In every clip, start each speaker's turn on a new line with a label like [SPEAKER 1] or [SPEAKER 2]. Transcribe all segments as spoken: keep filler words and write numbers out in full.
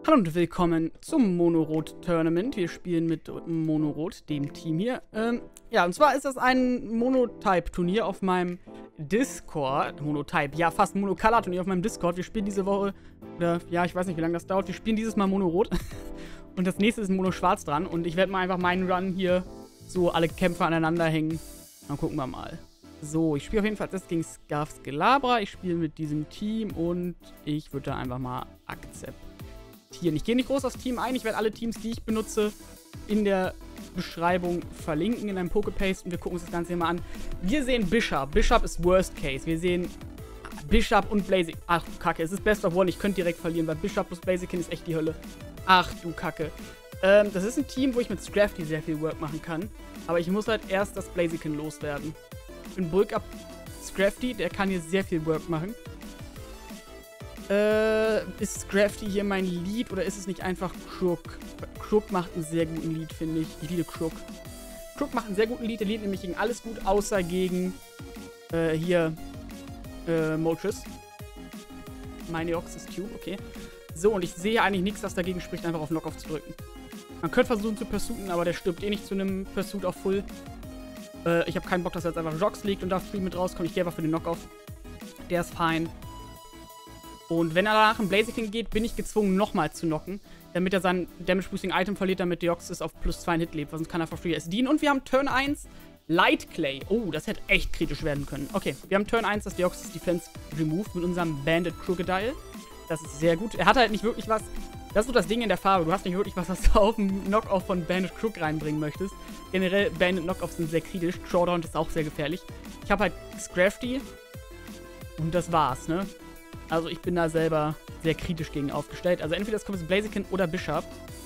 [SPEAKER 1] Hallo und willkommen zum Monorot-Tournament. Wir spielen mit Monorot, dem Team hier. Ähm, ja, und zwar ist das ein Monotype-Turnier auf meinem Discord. Monotype, ja, fast Monocolor-Turnier auf meinem Discord. Wir spielen diese Woche, oder ja, ich weiß nicht, wie lange das dauert. Wir spielen dieses Mal Monorot. Und das nächste ist ein Mono-Schwarz dran. Und ich werde mal einfach meinen Run hier so alle Kämpfer aneinander hängen. Dann gucken wir mal. So, ich spiele auf jeden Fall das gegen Scarfs Gelabra. Ich spiele mit diesem Team und ich würde da einfach mal akzeptieren. Ich gehe nicht groß aufs Team ein. Ich werde alle Teams, die ich benutze, in der Beschreibung verlinken in einem Pokepaste und wir gucken uns das Ganze hier mal an. Wir sehen Bishop. Bishop ist Worst Case. Wir sehen Bishop und Blaziken. Ach du Kacke, es ist Best of One. Ich könnte direkt verlieren, weil Bishop plus Blaziken ist echt die Hölle. Ach du Kacke. Ähm, das ist ein Team, wo ich mit Scrafty sehr viel Work machen kann. Aber ich muss halt erst das Blaziken loswerden. Ich bin Bulk up Scrafty, der kann hier sehr viel Work machen. Äh, ist Scrafty hier mein Lead oder ist es nicht einfach Crook? Crook macht einen sehr guten Lead, finde ich. Ich liebe Crook. Crook macht einen sehr guten Lead. Der Lead nämlich gegen alles gut, außer gegen äh, hier äh, Moltres. Meine Oxys Tube, okay. So, und ich sehe eigentlich nichts, was dagegen spricht, einfach auf Knockoff zu drücken. Man könnte versuchen zu pursuiten, aber der stirbt eh nicht zu einem Pursuit auf Full. Äh, ich habe keinen Bock, dass er jetzt einfach Jox liegt und da free mit rauskommt. Ich gehe einfach für den Knockoff. Der ist fein. Und wenn er danach in Blaziken geht, bin ich gezwungen, nochmal zu knocken, damit er sein Damage-Boosting-Item verliert, damit Deoxys auf plus zwei Hit lebt, weil sonst kann er for free S D. Und wir haben Turn eins Light Clay. Oh, das hätte echt kritisch werden können. Okay, wir haben Turn eins das Deoxys Defense removed mit unserem Bandit Crocodile. Das ist sehr gut. Er hat halt nicht wirklich was. Das ist so das Ding in der Farbe. Du hast nicht wirklich was, was du auf den Knockoff von Bandit Crook reinbringen möchtest. Generell, Bandit Knockoffs sind sehr kritisch. Showdown ist auch sehr gefährlich. Ich habe halt Scrafty. Und das war's, ne? Also ich bin da selber sehr kritisch gegen aufgestellt. Also entweder es kommt jetzt Blaziken oder Bishop.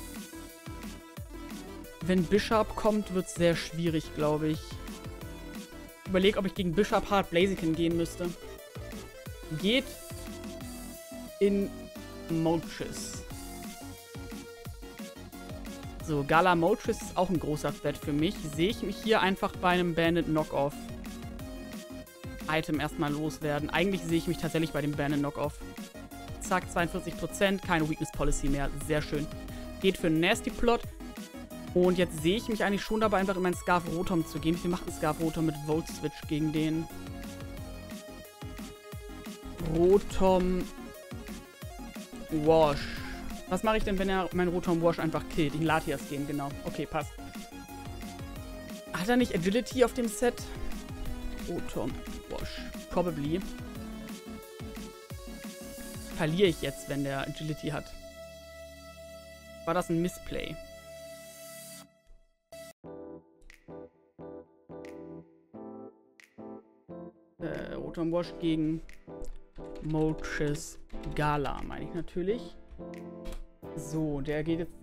[SPEAKER 1] Wenn Bishop kommt, wird es sehr schwierig, glaube ich. Ich überlege, ob ich gegen Bishop hart Blaziken gehen müsste. Geht in Moltres. So, Gala Moltres ist auch ein großer Threat für mich. Sehe ich mich hier einfach bei einem Bandit Knockoff Item erstmal loswerden. Eigentlich sehe ich mich tatsächlich bei dem Bandit Knockoff. Zack, zweiundvierzig Prozent, keine Weakness Policy mehr. Sehr schön. Geht für einen Nasty Plot. Und jetzt sehe ich mich eigentlich schon dabei, einfach in meinen Scarf Rotom zu gehen. Wie viel macht ein Scarf Rotom mit Volt Switch gegen den? Rotom Wash. Was mache ich denn, wenn er meinen Rotom Wash einfach killt? Ich Latias gehen, genau. Okay, passt. Hat er nicht Agility auf dem Set? Rotom Wash. Probably. Verliere ich jetzt, wenn der Agility hat. War das ein Missplay? Äh, Rotom Wash gegen Moltres Gala, meine ich natürlich. So, der geht jetzt.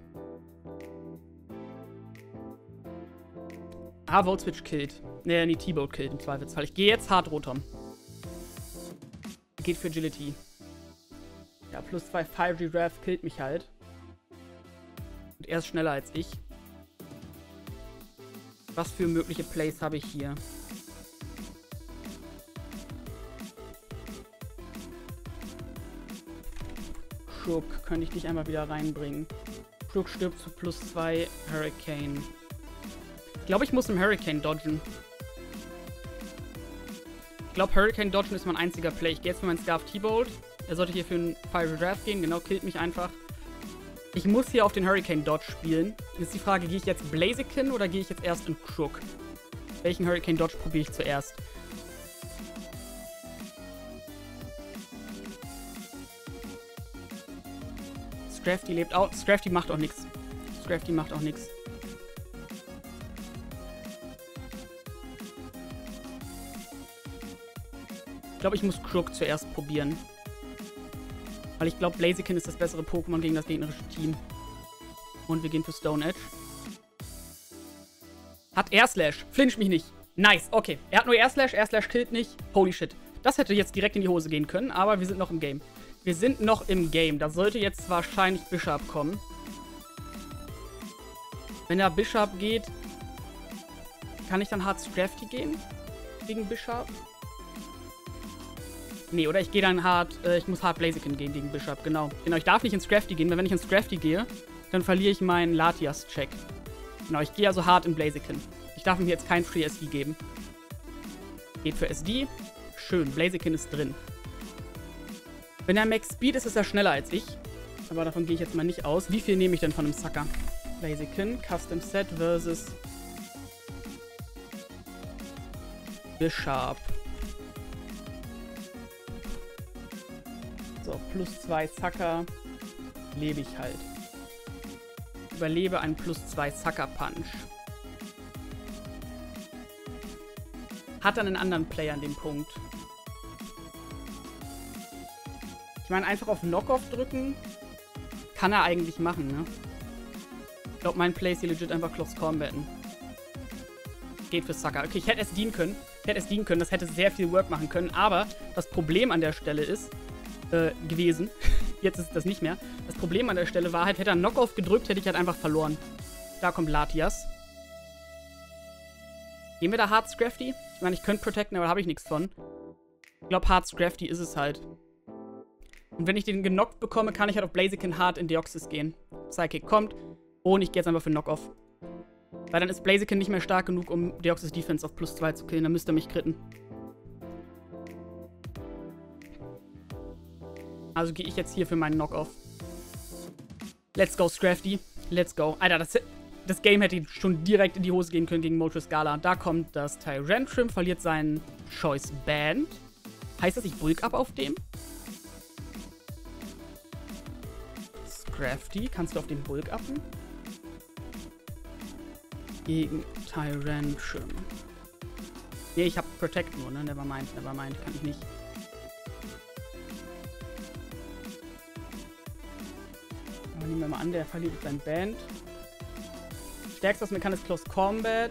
[SPEAKER 1] Ah, Volt Switch killt. Ne, nee, T-Boat killt im Zweifelsfall. Ich gehe jetzt hart Rotom. Geht für Agility. Ja, plus zwei Fire Giraffe killt mich halt. Und er ist schneller als ich. Was für mögliche Plays habe ich hier? Crook, könnte ich dich einmal wieder reinbringen. Crook stirbt zu plus zwei Hurricane. Ich glaube, ich muss im Hurricane dodgen. Ich glaube, Hurricane dodgen ist mein einziger Play. Ich gehe jetzt für meinen Scarf T-Bolt. Er sollte hier für einen Fire Giraffe gehen. Genau, killt mich einfach. Ich muss hier auf den Hurricane Dodge spielen. Jetzt die Frage, gehe ich jetzt Blaziken oder gehe ich jetzt erst in Crook? Welchen Hurricane Dodge probiere ich zuerst? Scrafty lebt auch. Scrafty macht auch nichts. Scrafty macht auch nichts. Ich glaube, ich muss Crook zuerst probieren. Weil ich glaube, Blaziken ist das bessere Pokémon gegen das gegnerische Team. Und wir gehen für Stone Edge. Hat Air Slash. Flinch mich nicht. Nice, okay. Er hat nur Air Slash. Air Slash killt nicht. Holy shit. Das hätte jetzt direkt in die Hose gehen können, aber wir sind noch im Game. Wir sind noch im Game. Da sollte jetzt wahrscheinlich Bishop kommen. Wenn da Bishop geht, kann ich dann hart Scrafty gehen? Gegen Bishop? Nee, oder ich gehe dann hart, äh, ich muss hart Blaziken gehen gegen Bishop, genau. Genau, ich darf nicht ins Crafty gehen, weil wenn ich ins Crafty gehe, dann verliere ich meinen Latias-Check. Genau, ich gehe also hart in Blaziken. Ich darf ihm jetzt kein Free S D geben. Geht für S D. Schön, Blaziken ist drin. Wenn er Max Speed ist, ist er schneller als ich. Aber davon gehe ich jetzt mal nicht aus. Wie viel nehme ich denn von einem Sucker? Blaziken, Custom Set versus Bishop. So, plus zwei Sucker. Lebe ich halt. Überlebe einen plus zwei Sucker Punch. Hat dann einen anderen Player an dem Punkt. Ich meine, einfach auf Knockoff drücken kann er eigentlich machen, ne? Ich glaube, mein Play ist hier legit einfach Close Combaten. Geht für Sucker. Okay, ich hätte es dienen können. Ich hätte es dienen können. Das hätte sehr viel Work machen können. Aber das Problem an der Stelle ist, äh, gewesen. Jetzt ist das nicht mehr. Das Problem an der Stelle war halt, hätte er Knockoff gedrückt, hätte ich halt einfach verloren. Da kommt Latias. Gehen wir da Hard Scrafty? Ich meine, ich könnte protecten, aber da habe ich nichts von. Ich glaube, Hard Scrafty ist es halt. Und wenn ich den genockt bekomme, kann ich halt auf Blaziken hart in Deoxys gehen. Psychic kommt. Und ich gehe jetzt einfach für Knockoff. Weil dann ist Blaziken nicht mehr stark genug, um Deoxys Defense auf plus zwei zu killen. Dann müsste er mich critten. Also gehe ich jetzt hier für meinen Knockoff. Let's go, Scrafty. Let's go. Alter, das, das Game hätte schon direkt in die Hose gehen können gegen Moltres Gala. Da kommt das Tyrantrum, verliert seinen Choice Band. Heißt das, ich Bulk up auf dem? Scrafty, kannst du auf den Bulk uppen? Gegen Tyrantrum. Nee, ich hab Protect nur, ne? Nevermind, nevermind, kann ich nicht. Aber nehmen wir mal an, der verliert sein Band. Stärkstes, was man kann, ist Close Combat.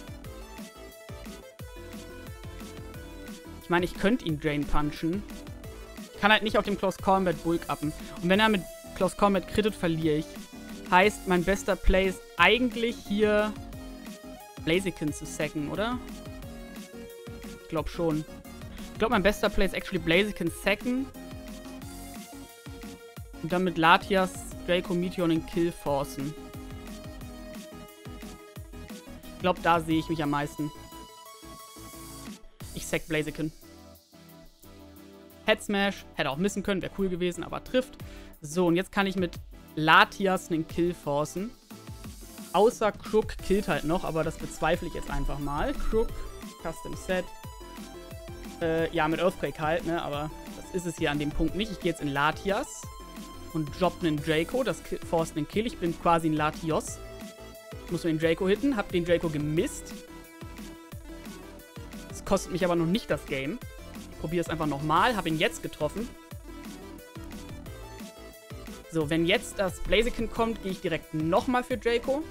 [SPEAKER 1] Ich meine, ich könnte ihn Drain punchen. Ich kann halt nicht auf dem Close Combat Bulk uppen. Und wenn er mit Close Combat crittet, verliere ich. Heißt, mein bester Play ist eigentlich hier Blaziken zu sacken, oder? Ich glaube schon. Ich glaube, mein bester Play ist actually Blaziken sacken. Und dann mit Latias, Draco, Meteor und den Kill forcen. Ich glaube, da sehe ich mich am meisten. Ich sack Blaziken. Head Smash. Hätte auch missen können, wäre cool gewesen, aber trifft. So, und jetzt kann ich mit Latias einen Kill forcen. Außer Crook killt halt noch, aber das bezweifle ich jetzt einfach mal. Crook, Custom Set. Äh, ja, mit Earthquake halt, ne, aber das ist es hier an dem Punkt nicht. Ich gehe jetzt in Latias und droppe einen Draco. Das forst einen Kill. Ich bin quasi ein Latios. Ich muss nur den Draco hitten. Hab den Draco gemisst. Das kostet mich aber noch nicht das Game. Ich probiere es einfach nochmal. Hab ihn jetzt getroffen. So, wenn jetzt das Blaziken kommt, gehe ich direkt nochmal für Draco.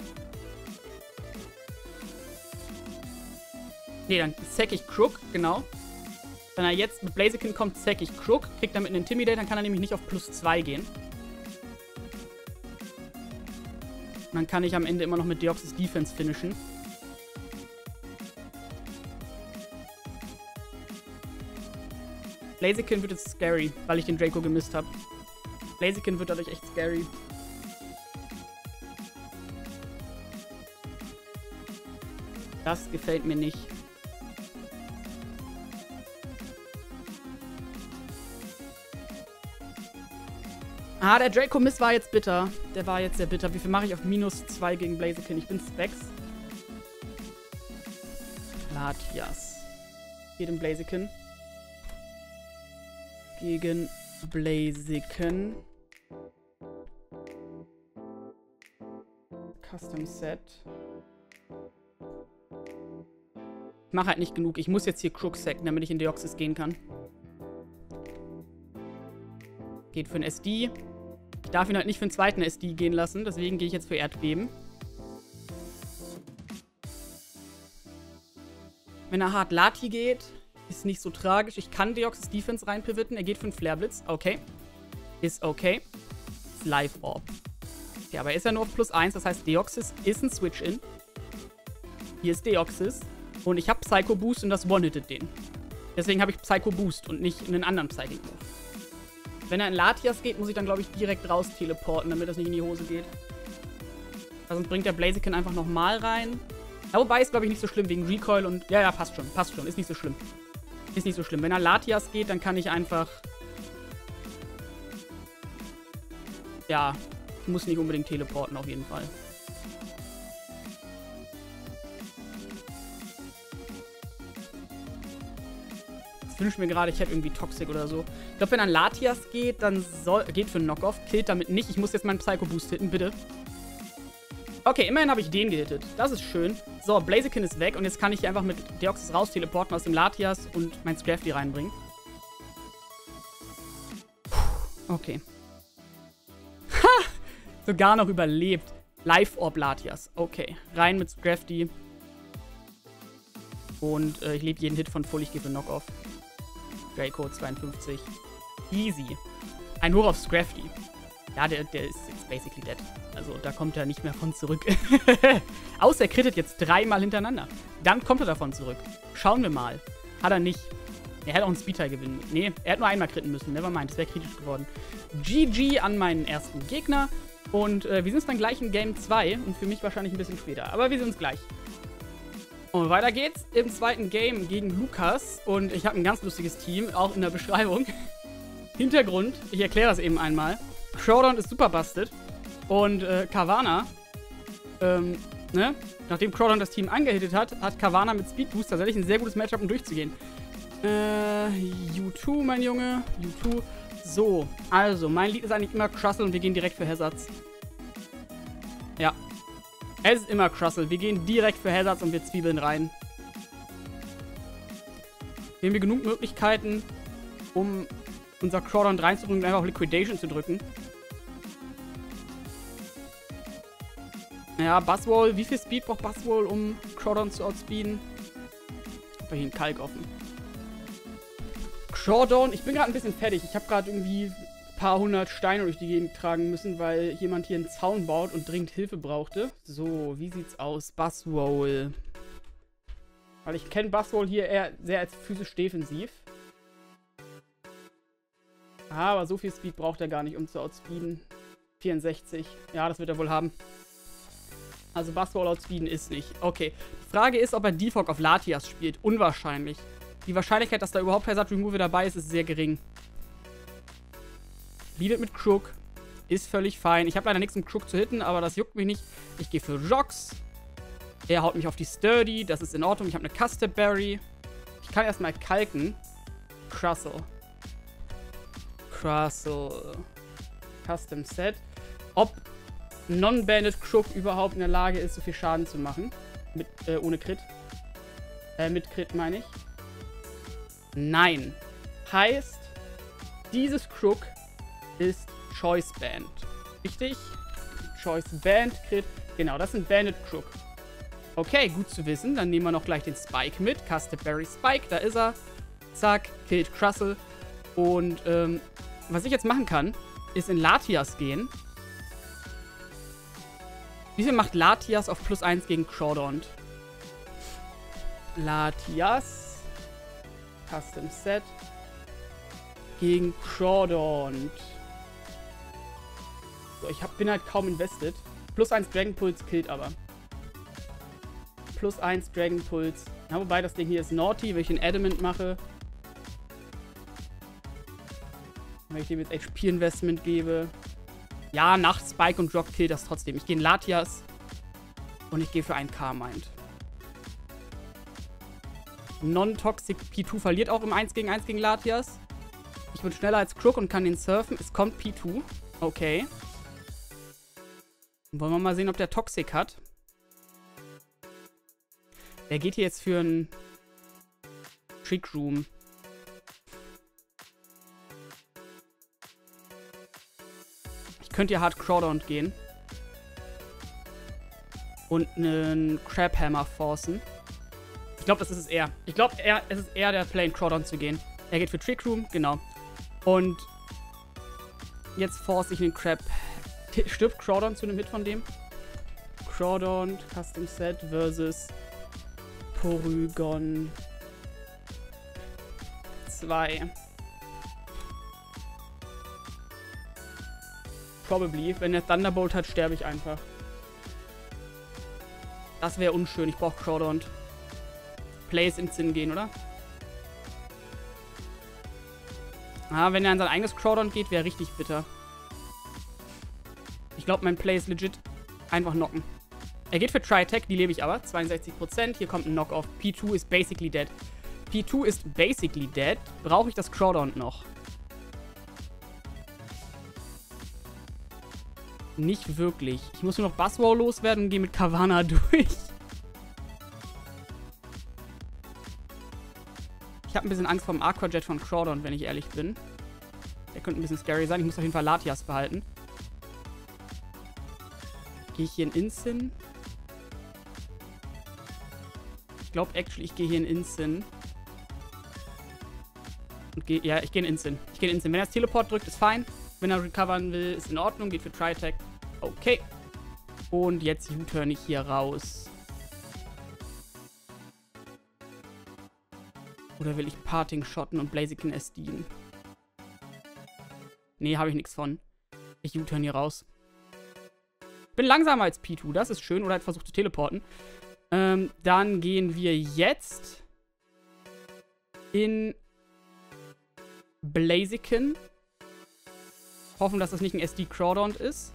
[SPEAKER 1] Ne, dann sack ich Crook, genau. Wenn er jetzt mit Blaziken kommt, sack ich Crook. Kriegt damit einen Intimidate, dann kann er nämlich nicht auf plus zwei gehen. Und dann kann ich am Ende immer noch mit Deoxys Defense finishen. Blaziken wird jetzt scary, weil ich den Draco gemisst habe. Blaziken wird dadurch echt scary. Das gefällt mir nicht. Ah, der Draco-Miss war jetzt bitter. Der war jetzt sehr bitter. Wie viel mache ich auf minus zwei gegen Blaziken? Ich bin Specs. Latias. Gegen Blaziken. Gegen Blaziken. Custom Set. Ich mache halt nicht genug. Ich muss jetzt hier Crook sacken, damit ich in Deoxys gehen kann. Geht für einen S D. Ich darf ihn halt nicht für einen zweiten S D gehen lassen, deswegen gehe ich jetzt für Erdbeben. Wenn er hart Lati geht, ist nicht so tragisch. Ich kann Deoxys Defense reinpivoten. Er geht für einen Flare Blitz. Okay. Ist okay. Ist Live Orb. Okay, aber er ist ja nur auf plus eins. Das heißt, Deoxys ist ein Switch-In. Hier ist Deoxys. Und ich habe Psycho Boost und das One-Hitted den. Deswegen habe ich Psycho Boost und nicht einen anderen Psychic Move. Wenn er in Latias geht, muss ich dann, glaube ich, direkt raus teleporten, damit das nicht in die Hose geht. Also sonst bringt der Blaziken einfach nochmal rein. Ja, wobei ist, glaube ich, nicht so schlimm wegen Recoil und... Ja, ja, passt schon, passt schon. Ist nicht so schlimm. Ist nicht so schlimm. Wenn er Latias geht, dann kann ich einfach... Ja, ich muss nicht unbedingt teleporten, auf jeden Fall. Ich wünsche mir gerade, ich hätte irgendwie Toxic oder so. Ich glaube, wenn er Latias geht, dann soll... Geht für einen Knockoff. Killt damit nicht. Ich muss jetzt meinen Psycho Boost hitten, bitte. Okay, immerhin habe ich den gehittet. Das ist schön. So, Blaziken ist weg und jetzt kann ich hier einfach mit Deoxys raus teleporten aus dem Latias und mein Scrafty reinbringen. Okay. Ha! Sogar noch überlebt. Live Orb Latias. Okay. Rein mit Scrafty. Und äh, ich lebe jeden Hit von Full. Ich gehe für Knockoff. Draco zweiundfünfzig. Easy. Ein Hoch auf Scrafty. Ja, der, der ist jetzt basically dead. Also da kommt er nicht mehr von zurück. Außer er crittet jetzt dreimal hintereinander. Dann kommt er davon zurück. Schauen wir mal. Hat er nicht. Er hätte auch einen Speedteil gewinnen. Nee, er hat nur einmal critten müssen. Nevermind, das wäre kritisch geworden. G G an meinen ersten Gegner. Und äh, wir sind dann gleich in Game zwei. Und für mich wahrscheinlich ein bisschen später. Aber wir sind uns gleich. Und weiter geht's im zweiten Game gegen Lukas. Und ich habe ein ganz lustiges Team, auch in der Beschreibung. Hintergrund, ich erkläre das eben einmal. Showdown ist super busted. Und äh, Carvanha, ähm, ne? Nachdem Showdown das Team angehittet hat, hat Carvanha mit Speed Boost tatsächlich ein sehr gutes Matchup, um durchzugehen. Äh, U zwei, mein Junge. U zwei. So, also, mein Lied ist eigentlich immer Crustle und wir gehen direkt für Hazards. Ja. Es ist immer Crustle. Wir gehen direkt für Hazards und wir zwiebeln rein. Wir haben hier genug Möglichkeiten, um unser Crawdon reinzubringen und einfach auf Liquidation zu drücken. Ja, Buzzwole. Wie viel Speed braucht Buzzwole, um Crawdon zu outspeeden? Ich habe hier einen Kalk offen. Crawdon. Ich bin gerade ein bisschen fertig. Ich habe gerade irgendwie ein paar hundert Steine durch die Gegend tragen müssen, weil jemand hier einen Zaun baut und dringend Hilfe brauchte. So, wie sieht's aus? Buzzwole. Weil ich kenne Buzzwole hier eher sehr als physisch defensiv. Ah, aber so viel Speed braucht er gar nicht, um zu outspeeden. vierundsechzig. Ja, das wird er wohl haben. Also Buzzwole outspeeden ist nicht. Okay. Die Frage ist, ob er Defog auf Latias spielt. Unwahrscheinlich. Die Wahrscheinlichkeit, dass da überhaupt Hazard Removal dabei ist, ist sehr gering. Leadet mit Crook. Ist völlig fein. Ich habe leider nichts, um Crook zu hitten, aber das juckt mich nicht. Ich gehe für Jox. Er haut mich auf die Sturdy. Das ist in Ordnung. Ich habe eine Custard Berry. Ich kann erstmal kalken. Crustle. Crustle. Custom Set. Ob Non-Banded Crook überhaupt in der Lage ist, so viel Schaden zu machen. Mit, äh, ohne Crit. Äh, mit Crit meine ich. Nein. Heißt, dieses Crook ist Choice Band. Richtig? Choice Band, Crit. Genau, das sind Banded Crook. Okay, gut zu wissen. Dann nehmen wir noch gleich den Spike mit. Custard Berry Spike, da ist er. Zack, killt Crustle. Und, ähm, was ich jetzt machen kann, ist in Latias gehen. Wie viel macht Latias auf plus eins gegen Crawdon? Latias. Custom Set. Gegen Crawdon. So, ich hab, bin halt kaum invested. Plus eins Dragon Pulse killt aber. Plus eins Dragon Pulse. Ja, wobei das Ding hier ist Naughty, wenn ich den Adamant mache. Wenn ich dem jetzt H P-Investment gebe. Ja, nach Spike und Drop killt das trotzdem. Ich gehe in Latias. Und ich gehe für einen Carmind. Non-Toxic P zwei verliert auch im eins gegen eins gegen Latias. Ich bin schneller als Crook und kann den surfen. Es kommt P zwei. Okay. Wollen wir mal sehen, ob der Toxic hat. Der geht hier jetzt für einen Trick Room. Ich könnte hier Hard Crawdon gehen. Und einen Crabhammer forcen. Ich glaube, das ist es eher. Ich glaube, es ist eher der Play, Crawdon zu gehen. Er geht für Trick Room, genau. Und jetzt force ich den Crab. Stirbt Crawdon zu einem Hit von dem? Crawdon, Custom Set versus Porygon. zwei. Probably. Wenn der Thunderbolt hat, sterbe ich einfach. Das wäre unschön. Ich brauche Crawdaunt. Plays ins Sinn gehen, oder? Ah, wenn er an sein eigenes Crawdaunt geht, wäre richtig bitter. Ich glaube, mein Play ist legit einfach knocken. Er geht für Tri-Attack, die lebe ich aber. zweiundsechzig Prozent. Hier kommt ein Knock-Off. P zwei ist basically dead. P zwei ist basically dead. Brauche ich das Crawdaunt noch? Nicht wirklich. Ich muss nur noch Buzzwow loswerden und gehe mit Carvanha durch. Ich habe ein bisschen Angst vor dem Aquajet von Crawdaunt, wenn ich ehrlich bin. Der könnte ein bisschen scary sein. Ich muss auf jeden Fall Latias behalten. Gehe ich hier in Insin? Ich glaube, actually, ich gehe hier in Insin. Und gehe, ja, ich gehe in Insin. Ich gehe in Insin. Wenn er das Teleport drückt, ist fein. Wenn er recovern will, ist in Ordnung. Geht für Tri-Attack. Okay. Und jetzt U-turn ich hier raus. Oder will ich Parting shotten und Blaziken S D'en? Nee, habe ich nichts von. Ich U-turn hier raus. Bin langsamer als P zwei, das ist schön. Oder hat versucht zu teleporten. Ähm, dann gehen wir jetzt in Blaziken. Hoffen, dass das nicht ein S D Crawdaunt ist.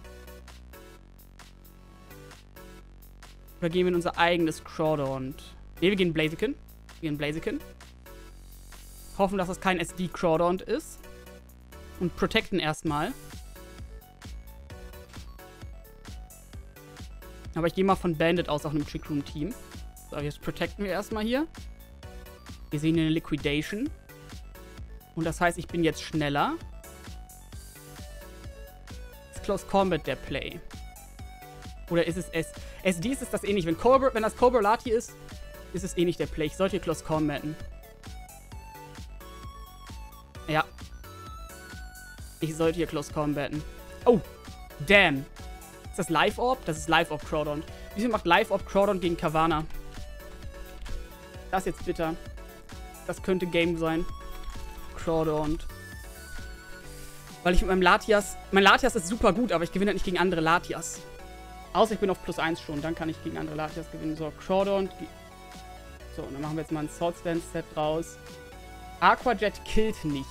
[SPEAKER 1] Oder gehen wir in unser eigenes Crawdaunt? Ne, wir gehen in Blaziken. Wir gehen in Blaziken. Hoffen, dass das kein S D Crawdaunt ist. Und protecten erstmal. Aber ich gehe mal von Bandit aus, auch einem Trick Room Team. So, jetzt protecten wir erstmal hier. Wir sehen eine Liquidation. Und das heißt, ich bin jetzt schneller. Ist Close Combat der Play? Oder ist es S... S D ist es das eh nicht. Wenn, Cobra, wenn das Cobra Lati ist, ist es eh nicht der Play. Ich sollte hier Close Combaten. Ja. Ich sollte hier Close Combaten. Oh, damn. Ist das Live Orb? Das ist Live Orb Crawdaunt. Wie viel macht Live Orb Crawdaunt gegen Carvanha? Das ist jetzt bitter. Das könnte Game sein. Crawdaunt. Weil ich mit meinem Latias... Mein Latias ist super gut, aber ich gewinne halt nicht gegen andere Latias. Außer ich bin auf plus eins schon. Dann kann ich gegen andere Latias gewinnen. So, Crawdaunt. So, und dann machen wir jetzt mal ein Swordsdance-Set raus. Aquajet killt nicht.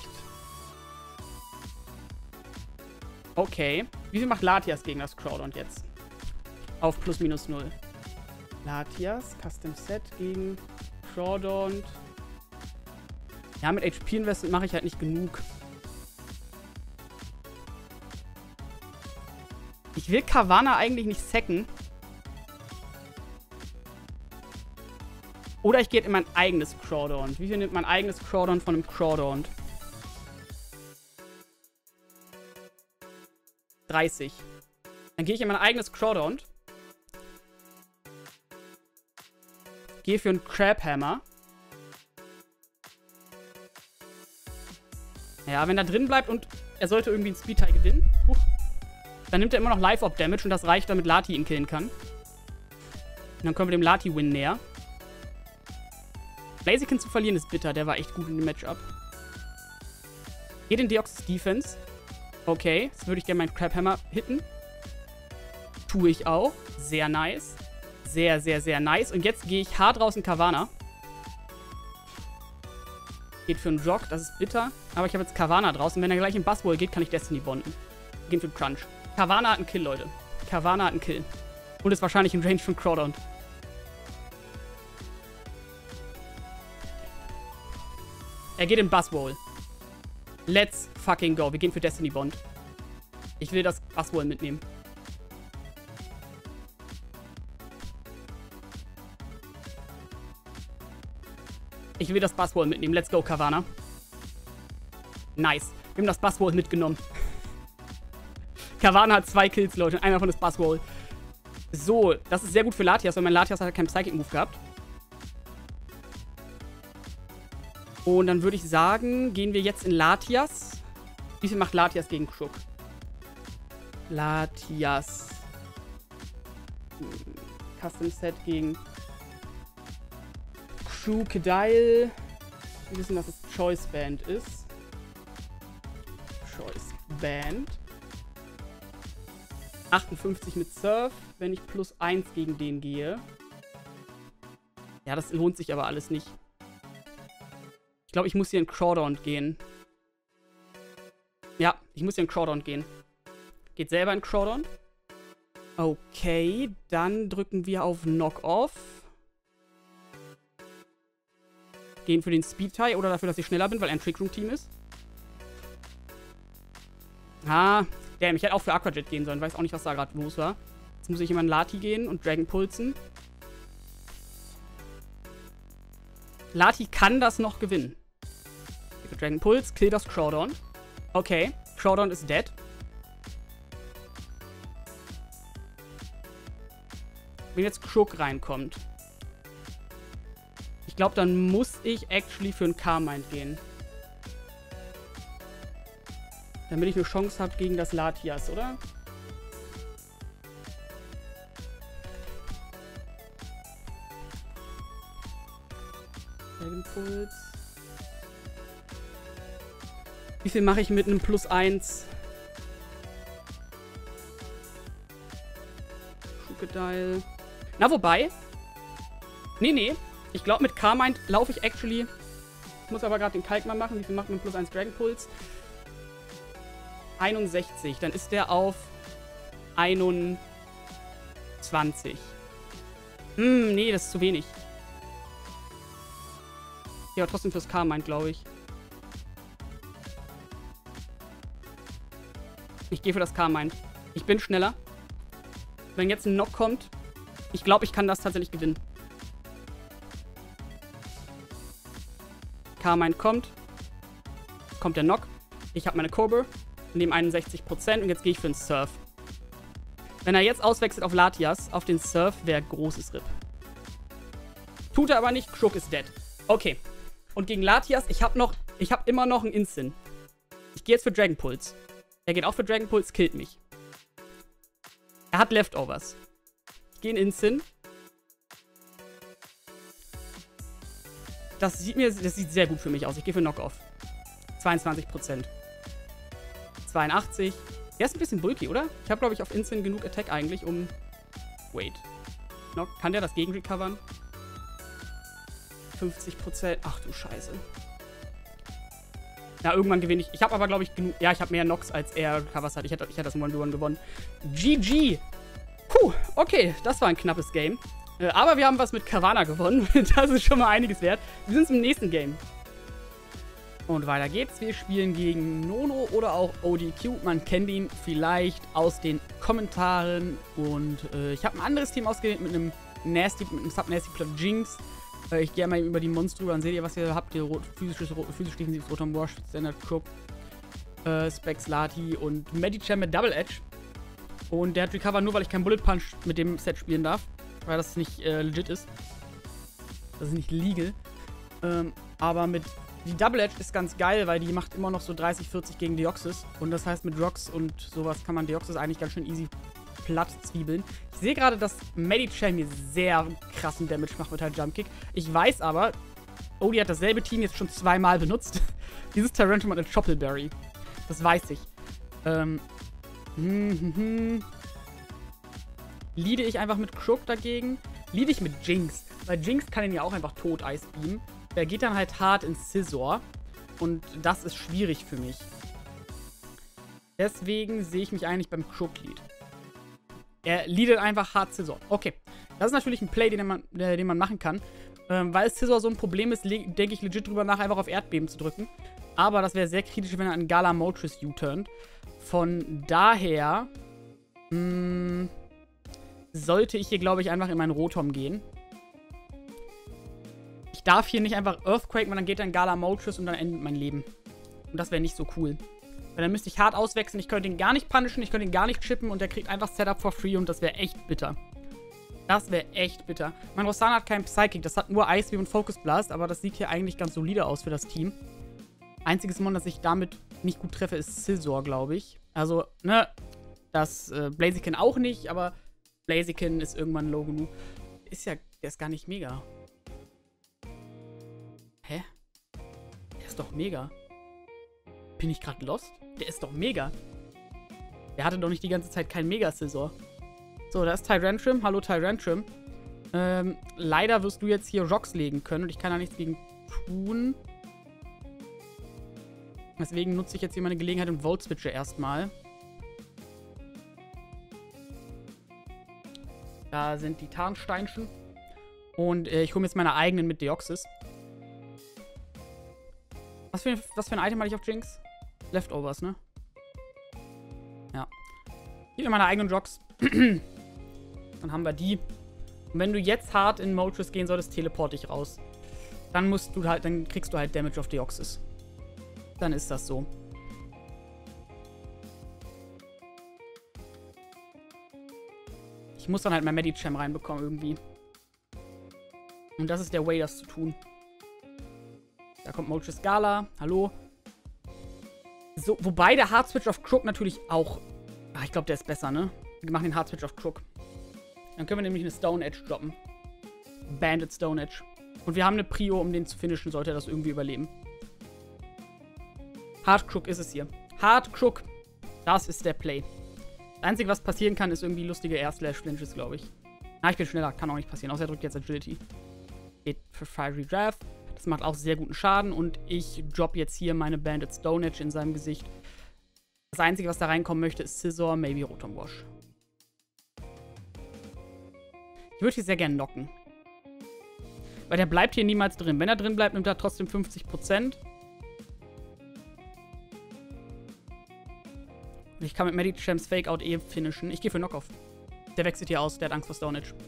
[SPEAKER 1] Okay. Wie viel macht Latias gegen das Crawdaunt jetzt? Auf plus minus null. Latias, Custom Set gegen Crawdaunt. Ja, mit H P-Investment mache ich halt nicht genug. Ich will Carvanha eigentlich nicht sacken. Oder ich gehe in mein eigenes Crawdaunt. Wie viel nimmt mein eigenes Crawdaunt von einem Crawdaunt? dreißig. Dann gehe ich in mein eigenes Crawdaunt. Gehe für einen Crabhammer. Ja, wenn er drin bleibt und er sollte irgendwie einen Speed-Tie gewinnen, huch, dann nimmt er immer noch Live-Orb-Damage und das reicht, damit Lati ihn killen kann. Und dann kommen wir dem Lati-Win näher. Blaziken zu verlieren ist bitter, der war echt gut in dem Matchup. Geht in Deoxys Defense. Okay, jetzt würde ich gerne meinen Crabhammer hitten. Tue ich auch. Sehr nice. Sehr, sehr, sehr nice. Und jetzt gehe ich hart raus in Carvanha. Geht für einen Jog, das ist bitter. Aber ich habe jetzt Carvanha draußen. Wenn er gleich in Buzzwole geht, kann ich Destiny bonden. Gehen für Crunch. Carvanha hat einen Kill, Leute. Carvanha hat einen Kill. Und ist wahrscheinlich im Range von Crawdaunt. Er geht in Buzzwole. Let's fucking go. Wir gehen für Destiny Bond. Ich will das Buzzwole mitnehmen. Ich will das Buzzwole mitnehmen. Let's go, Carvanha. Nice. Wir haben das Buzzwole mitgenommen. Carvanha hat zwei Kills, Leute. Einer davon ist Buzzwole. So, das ist sehr gut für Latias, weil mein Latias hat keinen Psychic-Move gehabt. Und dann würde ich sagen, gehen wir jetzt in Latias. Wie viel macht Latias gegen Crook? Latias. Hm. Custom Set gegen Crocodile. Wir wissen, das ist Choice Band ist. Choice Band. achtundfünfzig mit Surf, wenn ich plus eins gegen den gehe. Ja, das lohnt sich aber alles nicht. Ich glaube, ich muss hier in Crawdown gehen. Ja, ich muss hier in Crawdown gehen. Geht selber in Crawdown. Okay, dann drücken wir auf Knock-Off. Gehen für den Speed-Tie oder dafür, dass ich schneller bin, weil er ein Trick-Room-Team ist. Ah, damn, ich hätte auch für Aquajet gehen sollen. Weiß auch nicht, was da gerade los war. Jetzt muss ich immer in Lati gehen und Dragon pulsen. Lati kann das noch gewinnen. Dragon Pulse, kill das Crawdown. Okay, Crawdown ist dead. Wenn jetzt Crook reinkommt. Ich glaube, dann muss ich actually für einen Carmine gehen. Damit ich eine Chance habe gegen das Latias, oder? Dragon Pulse. Wie viel mache ich mit einem Plus eins? Crocodile. Na, wobei. Nee, nee. Ich glaube, mit Carmine laufe ich actually. Ich muss aber gerade den Kalk mal machen. Wie viel macht man Plus eins Dragon Pulse? einundsechzig. Dann ist der auf einundzwanzig. Hm, nee, das ist zu wenig. Ja, aber trotzdem fürs Carmine, glaube ich. Ich gehe für das Carmine. Ich bin schneller. Wenn jetzt ein Knock kommt, ich glaube, ich kann das tatsächlich gewinnen. Carmine kommt. Kommt der Knock. Ich habe meine Cobra. Nehme einundsechzig Prozent und jetzt gehe ich für den Surf. Wenn er jetzt auswechselt auf Latias, auf den Surf, wäre großes R I P. Tut er aber nicht. Crook ist dead. Okay. Und gegen Latias, ich habe noch, ich habe immer noch einen Instant. Ich gehe jetzt für Dragon Pulse. Er geht auch für Dragon Pulse, killt mich. Er hat Leftovers. Ich gehe in Instant. Das sieht mir, das sieht sehr gut für mich aus. Ich gehe für Knock-Off. zweiundzwanzig Prozent. zweiundachtzig. Der ist ein bisschen bulky, oder? Ich habe, glaube ich, auf Instant genug Attack eigentlich, um... Wait. Knock. Kann der das gegenrecovern? fünfzig Prozent. Ach du Scheiße. Ja, irgendwann gewinne ich. Ich habe aber, glaube ich, genug... Ja, ich habe mehr Knocks, als er Recovers hat. Ich hätte, ich hätte das im one v one gewonnen. G G. Puh, okay. Das war ein knappes Game. Äh, aber wir haben was mit Carvanha gewonnen. Das ist schon mal einiges wert. Wir sind im nächsten Game. Und weiter geht's. Wir spielen gegen Nono oder auch O D Q. Man kennt ihn vielleicht aus den Kommentaren. Und äh, ich habe ein anderes Team ausgewählt mit einem Nasty, mit einem Sub-Nasty Plot Jinx. Äh, ich gehe mal über die Monster rüber. Dann seht ihr, was ihr habt. Ihr physisches, physisch defensives Rotom Wash, Standard Crook, äh, Specs Lati und Medicham mit Double Edge. Und der hat Recover nur, weil ich kein Bullet Punch mit dem Set spielen darf. Weil das nicht äh, legit ist. Das ist nicht legal. Ähm, aber mit die Double Edge ist ganz geil, weil die macht immer noch so dreißig, vierzig gegen Deoxys. Und das heißt, mit Rocks und sowas kann man Deoxys eigentlich ganz schön easy platt zwiebeln. Ich sehe gerade, dass Medicham hier sehr krassen Damage macht mit halt Jump Kick. Ich weiß aber, Odie hat dasselbe Team jetzt schon zweimal benutzt. Dieses Tarantum hat eine Choppleberry. Das weiß ich. Ähm. Hm, hm, hm. Leade ich einfach mit Crook dagegen? Leade ich mit Jinx. Weil Jinx kann ihn ja auch einfach tot Ice beamen. Der geht dann halt hart ins Scizor. Und das ist schwierig für mich. Deswegen sehe ich mich eigentlich beim Crook-Lead. Er leadet einfach hart Scizor. Okay. Das ist natürlich ein Play, den man, äh, den man machen kann. Ähm, weil Scizor so ein Problem ist, denke ich legit drüber nach, einfach auf Erdbeben zu drücken. Aber das wäre sehr kritisch, wenn er an Gala Moltres U-turnt. Von daher mh, sollte ich hier, glaube ich, einfach in meinen Rotom gehen. Ich darf hier nicht einfach Earthquake, weil dann geht dann Gala Moltres und dann endet mein Leben. Und das wäre nicht so cool. Weil dann müsste ich hart auswechseln. Ich könnte ihn gar nicht punishen, ich könnte ihn gar nicht chippen und der kriegt einfach Setup for free und das wäre echt bitter. Das wäre echt bitter. Mein Rosanna hat keinen Psychic, das hat nur Ice Beam und Focus Blast, aber das sieht hier eigentlich ganz solide aus für das Team. Einziges Mon, das ich damit nicht gut treffe, ist Scizor, glaube ich. Also, ne, das äh, Blaziken auch nicht, aber Blaziken ist irgendwann low genug. Ist ja, der ist gar nicht mega. Hä? Der ist doch mega. Bin ich gerade lost? Der ist doch mega. Der hatte doch nicht die ganze Zeit keinen Mega-Scissor. So, da ist Tyrantrum. Hallo Tyrantrum. Ähm, leider wirst du jetzt hier Rocks legen können und ich kann da nichts gegen tun. Deswegen nutze ich jetzt hier meine Gelegenheit und Volt-Switche erstmal. Da sind die Tarnsteinchen. Und äh, ich hole mir jetzt meine eigenen mit Deoxys. Was für, was für ein Item hatte ich auf Jinx? Leftovers, ne? Ja. Gib mir meine eigenen Rocks. Dann haben wir die. Und wenn du jetzt hart in Moltres gehen solltest, teleport dich raus. Dann musst du halt, dann kriegst du halt Damage auf Deoxys. Dann ist das so. Ich muss dann halt mein Medicham reinbekommen irgendwie. Und das ist der Way, das zu tun. Da kommt Moltres Gala. Hallo. So, wobei der Hard Switch auf Crook natürlich auch... Ach, ich glaube, der ist besser, ne? Wir machen den Hard Switch auf Crook. Dann können wir nämlich eine Stone Edge droppen. Bandit Stone Edge. Und wir haben eine Prio, um den zu finishen, sollte er das irgendwie überleben. Hard Crook ist es hier. Hard Crook. Das ist der Play. Das Einzige, was passieren kann, ist irgendwie lustige Air-Slash-Flinches, glaube ich. Ah, ich bin schneller. Kann auch nicht passieren. Außer er drückt jetzt Agility. Geht für Fiery Draft. Das macht auch sehr guten Schaden. Und ich droppe jetzt hier meine Bandit Stone Edge in seinem Gesicht. Das Einzige, was da reinkommen möchte, ist Scissor, maybe Rotom Wash. Ich würde hier sehr gerne knocken. Weil der bleibt hier niemals drin. Wenn er drin bleibt, nimmt er trotzdem fünfzig Prozent. Und ich kann mit Medichams Fake-Out eh finishen. Ich gehe für Knockoff. Der wechselt hier aus. Der hat Angst vor Stone Edge.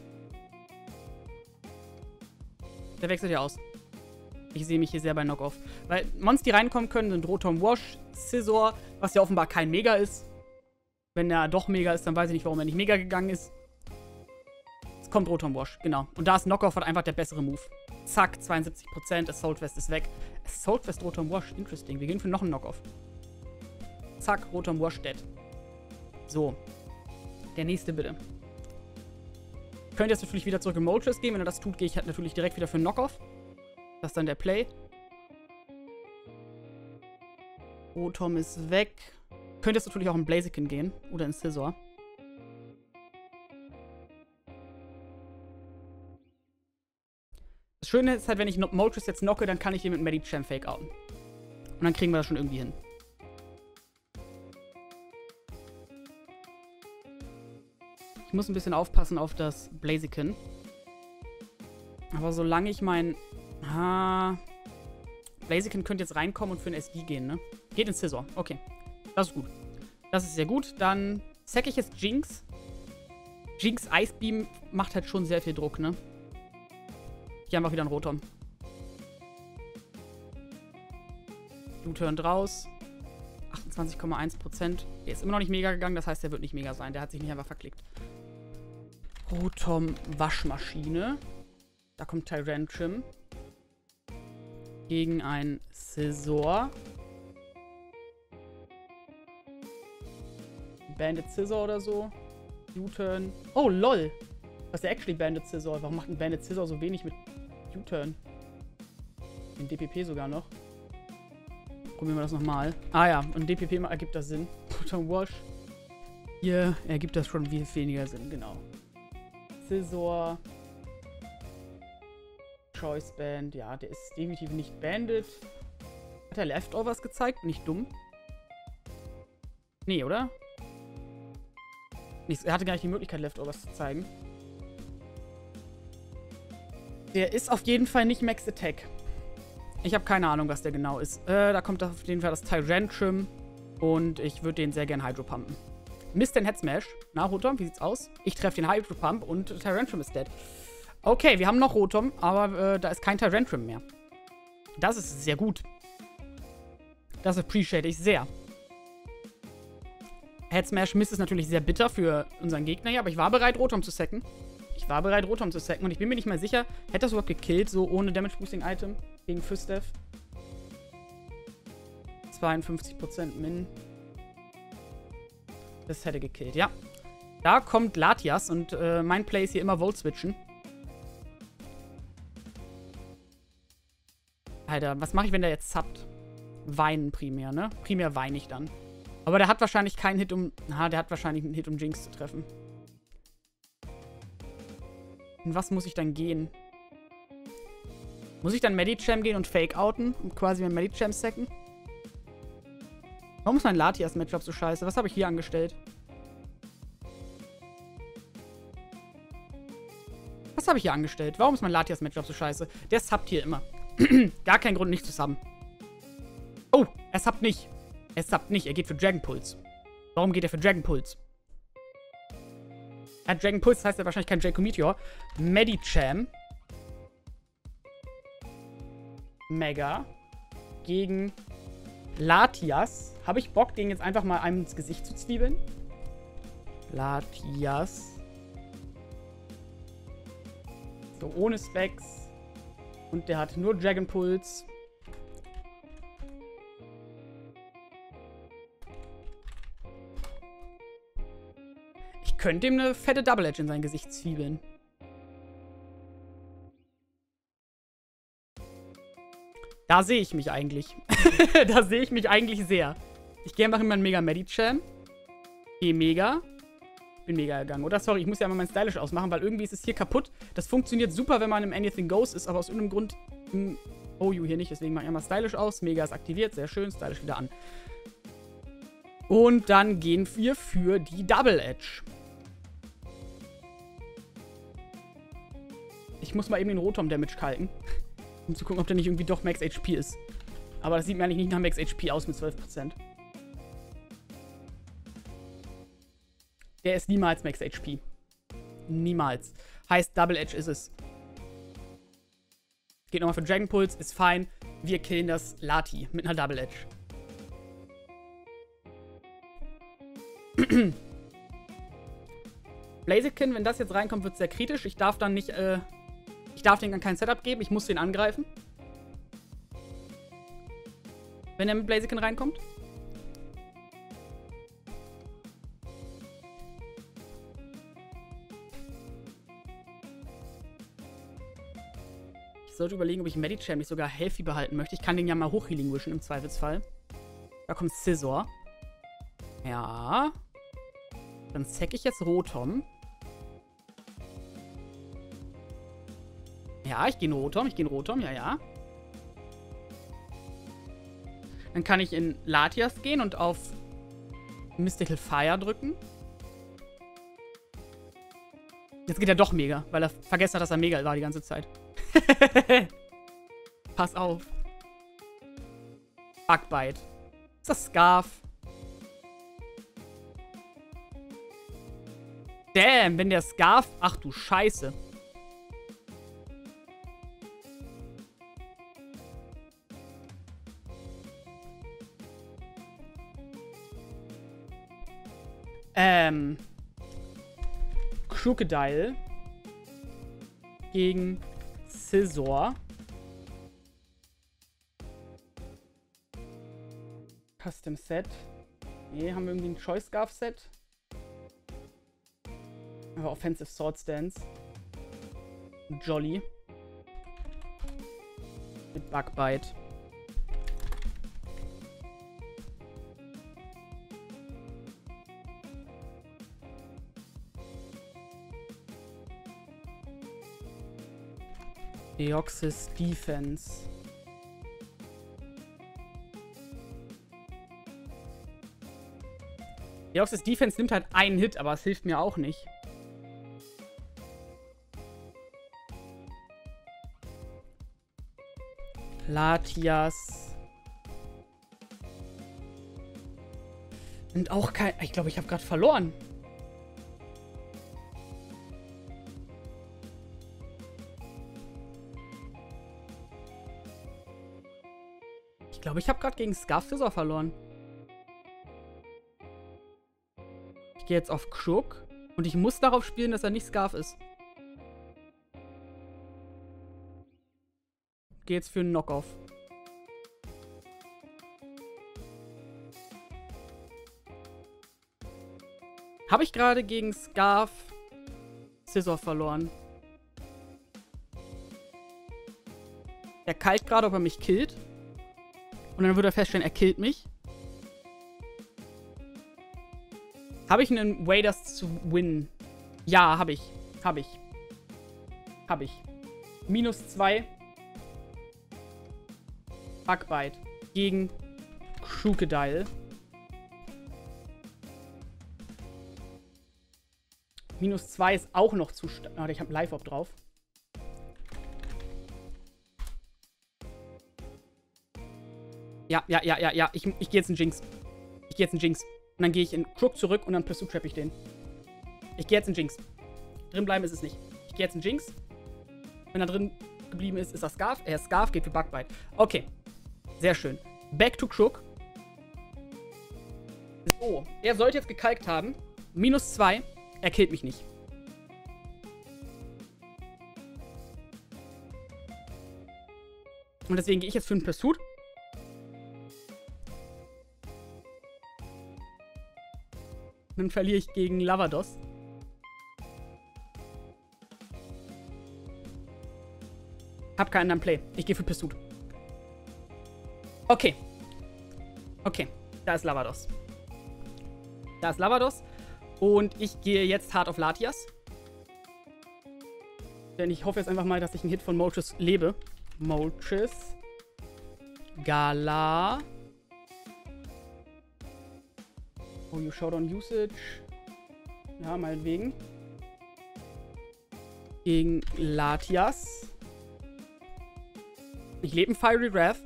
[SPEAKER 1] Der wechselt hier aus. Ich sehe mich hier sehr bei Knockoff. Weil Mons, die reinkommen können, sind Rotom Wash, Scissor, was ja offenbar kein Mega ist. Wenn er doch Mega ist, dann weiß ich nicht, warum er nicht Mega gegangen ist. Es kommt Rotom Wash, genau. Und da ist Knockoff halt einfach der bessere Move. Zack, zweiundsiebzig Prozent, Assault Vest ist weg. Assault Vest, Rotom Wash, interesting. Wir gehen für noch einen Knockoff. Zack, Rotom Wash dead. So. Der nächste bitte. Könnt jetzt natürlich wieder zurück in Moltres gehen. Wenn er das tut, gehe ich halt natürlich direkt wieder für Knockoff. Das ist dann der Play. Rotom ist weg. Könnt jetzt natürlich auch in Blaziken gehen. Oder in Scissor. Das Schöne ist halt, wenn ich Moltres jetzt knocke, dann kann ich ihn mit Medicham fake-outen. Und dann kriegen wir das schon irgendwie hin. Ich muss ein bisschen aufpassen auf das Blaziken. Aber solange ich mein... Ah... Blaziken könnte jetzt reinkommen und für einen S D gehen, ne? Geht ins Scissor. Okay. Das ist gut. Das ist sehr gut. Dann sack ich jetzt Jinx. Jinx Ice Beam macht halt schon sehr viel Druck, ne? Hier einfach wieder ein Rotom. U-Turn raus. achtundzwanzig Komma eins Prozent. Der ist immer noch nicht mega gegangen, das heißt, der wird nicht mega sein. Der hat sich nicht einfach verklickt. Rotom Waschmaschine. Da kommt Tyrantrum. Gegen ein Scissor. Bandit Scissor oder so. U-Turn. Oh, lol. Das ist ja actually Bandit Scissor. Warum macht ein Bandit Scissor so wenig mit U-Turn? Den D P P sogar noch. Probieren wir das nochmal. Ah ja, und D P P ergibt das Sinn. Rotom Wash. Hier ergibt das schon viel weniger Sinn, genau. Scissor. Choice Band. Ja, der ist definitiv nicht Bandit. Hat er Leftovers gezeigt? Nicht dumm. Nee, oder? Nichts. Er hatte gar nicht die Möglichkeit, Leftovers zu zeigen. Der ist auf jeden Fall nicht Max Attack. Ich habe keine Ahnung, was der genau ist. Äh, da kommt auf jeden Fall das Tyrantrum. Und ich würde den sehr gern Hydro pumpen. Misst den Head Smash. Na, Rotom, wie sieht's aus? Ich treffe den Hydro Pump und Tyrantrum ist dead. Okay, wir haben noch Rotom, aber äh, da ist kein Tyrantrum mehr. Das ist sehr gut. Das appreciate ich sehr. Head Smash Mist ist natürlich sehr bitter für unseren Gegner hier, aber ich war bereit, Rotom zu sacken. Ich war bereit, Rotom zu sacken und ich bin mir nicht mal sicher, hätte das überhaupt gekillt, so ohne Damage Boosting Item gegen Füstev. zweiundfünfzig Prozent Min. Das hätte gekillt, ja. Da kommt Latias und äh, mein Play ist hier immer Volt switchen. Alter, was mache ich, wenn der jetzt zappt? weinen primär, ne? Primär weine ich dann. Aber der hat wahrscheinlich keinen Hit, um... Na, der hat wahrscheinlich einen Hit, um Jinx zu treffen. In was muss ich dann gehen? Muss ich dann Medicham gehen und Fake-outen? Und quasi mein Medicham sacken? Warum ist mein Latias-Matchup so scheiße? Was habe ich hier angestellt? Was habe ich hier angestellt? Warum ist mein Latias-Matchup so scheiße? Der subbt hier immer. Gar kein Grund, nicht zu subben. Oh, er subbt nicht. Er subbt nicht. Er geht für Dragon Pulse. Warum geht er für Dragon Pulse? Er hat Dragon Pulse, das heißt er wahrscheinlich kein Draco Meteor. Medicham. Mega. Gegen Latias. Habe ich Bock, den jetzt einfach mal einem ins Gesicht zu zwiebeln? Latias. So, ohne Specs. Und der hat nur Dragon Pulse. Ich könnte ihm eine fette Double Edge in sein Gesicht zwiebeln. Da sehe ich mich eigentlich. Da sehe ich mich eigentlich sehr. Ich gehe einfach in meinen Mega Medicham. Gehe Mega. Bin Mega gegangen. Oder sorry, ich muss ja mal mein Stylish ausmachen, weil irgendwie ist es hier kaputt. Das funktioniert super, wenn man im Anything Goes ist, aber aus irgendeinem Grund im O U hier nicht. Deswegen mache ich einmal Stylish aus. Mega ist aktiviert. Sehr schön. Stylish wieder an. Und dann gehen wir für die Double Edge. Ich muss mal eben den Rotom-Damage kalken. Um zu gucken, ob der nicht irgendwie doch Max H P ist. Aber das sieht mir eigentlich nicht nach Max H P aus mit zwölf Prozent. Der ist niemals Max H P. Niemals. Heißt, Double Edge ist es. Geht nochmal für Dragon Pulse, ist fein. Wir killen das Lati mit einer Double Edge. Blaziken, wenn das jetzt reinkommt, wird es sehr kritisch. Ich darf dann nicht, äh... Ich darf denen dann kein Setup geben. Ich muss den angreifen. Wenn er mit Blaziken reinkommt. Ich sollte überlegen, ob ich Medicham nicht sogar Healthy behalten möchte. Ich kann den ja mal hochhealing wischen im Zweifelsfall. Da kommt Scizor. Ja. Dann zack ich jetzt Rotom. Ja, ich gehe in Rotom, ich gehe in Rotom, ja, ja. Dann kann ich in Latias gehen und auf Mystical Fire drücken. Jetzt geht er doch Mega, weil er vergessen hat, dass er Mega war die ganze Zeit. Pass auf. Bugbyte. Ist das Scarf? Damn, wenn der Scarf... Ach du Scheiße. Ähm. Crocodile gegen Scizor. Custom Set. Nee, haben wir irgendwie ein Choice Scarf Set? Aber Offensive Sword Stance. Jolly. Mit Bugbyte. Deoxys Defense. Deoxys Defense nimmt halt einen Hit, aber es hilft mir auch nicht. Latias. Und auch kein... Ich glaube, ich habe gerade verloren. Ich glaube, ich habe gerade gegen Scarfisor verloren. Ich gehe jetzt auf Crook und ich muss darauf spielen, dass er nicht Scarf ist. Ich gehe jetzt für einen Knockoff. Habe ich gerade gegen Scarf Scizor verloren? Der kalt gerade, ob er mich killt. Und dann würde er feststellen, er killt mich. Habe ich einen Way, das zu win? Ja, habe ich. Habe ich. Habe ich. Minus zwei. Bugbyte. Gegen Crocodile. Minus zwei ist auch noch zu stark. Warte, ich habe Live-Op drauf. Ja, ja, ja, ja, ja. Ich, ich gehe jetzt in Jinx. Ich gehe jetzt in Jinx. Und dann gehe ich in Crook zurück und dann Pursuit Trap ich den. Ich gehe jetzt in Jinx. Drin bleiben ist es nicht. Ich gehe jetzt in Jinx. Wenn er drin geblieben ist, ist er Scarf. Er ist Scarf, geht für Bugbyte. Okay. Sehr schön. Back to Crook. So. Er sollte jetzt gekalkt haben. Minus zwei. Er killt mich nicht. Und deswegen gehe ich jetzt für einen Pursuit. Dann verliere ich gegen Lavados. Hab keinen anderen Play. Ich gehe für Pursuit. Okay. Okay. Da ist Lavados. Da ist Lavados. Und ich gehe jetzt hart auf Latias. Denn ich hoffe jetzt einfach mal, dass ich einen Hit von Moltres lebe. Moltres. Gala. Oh, you Showdown Usage. Ja, meinetwegen. Gegen Latias. Ich lebe in Fiery Wrath.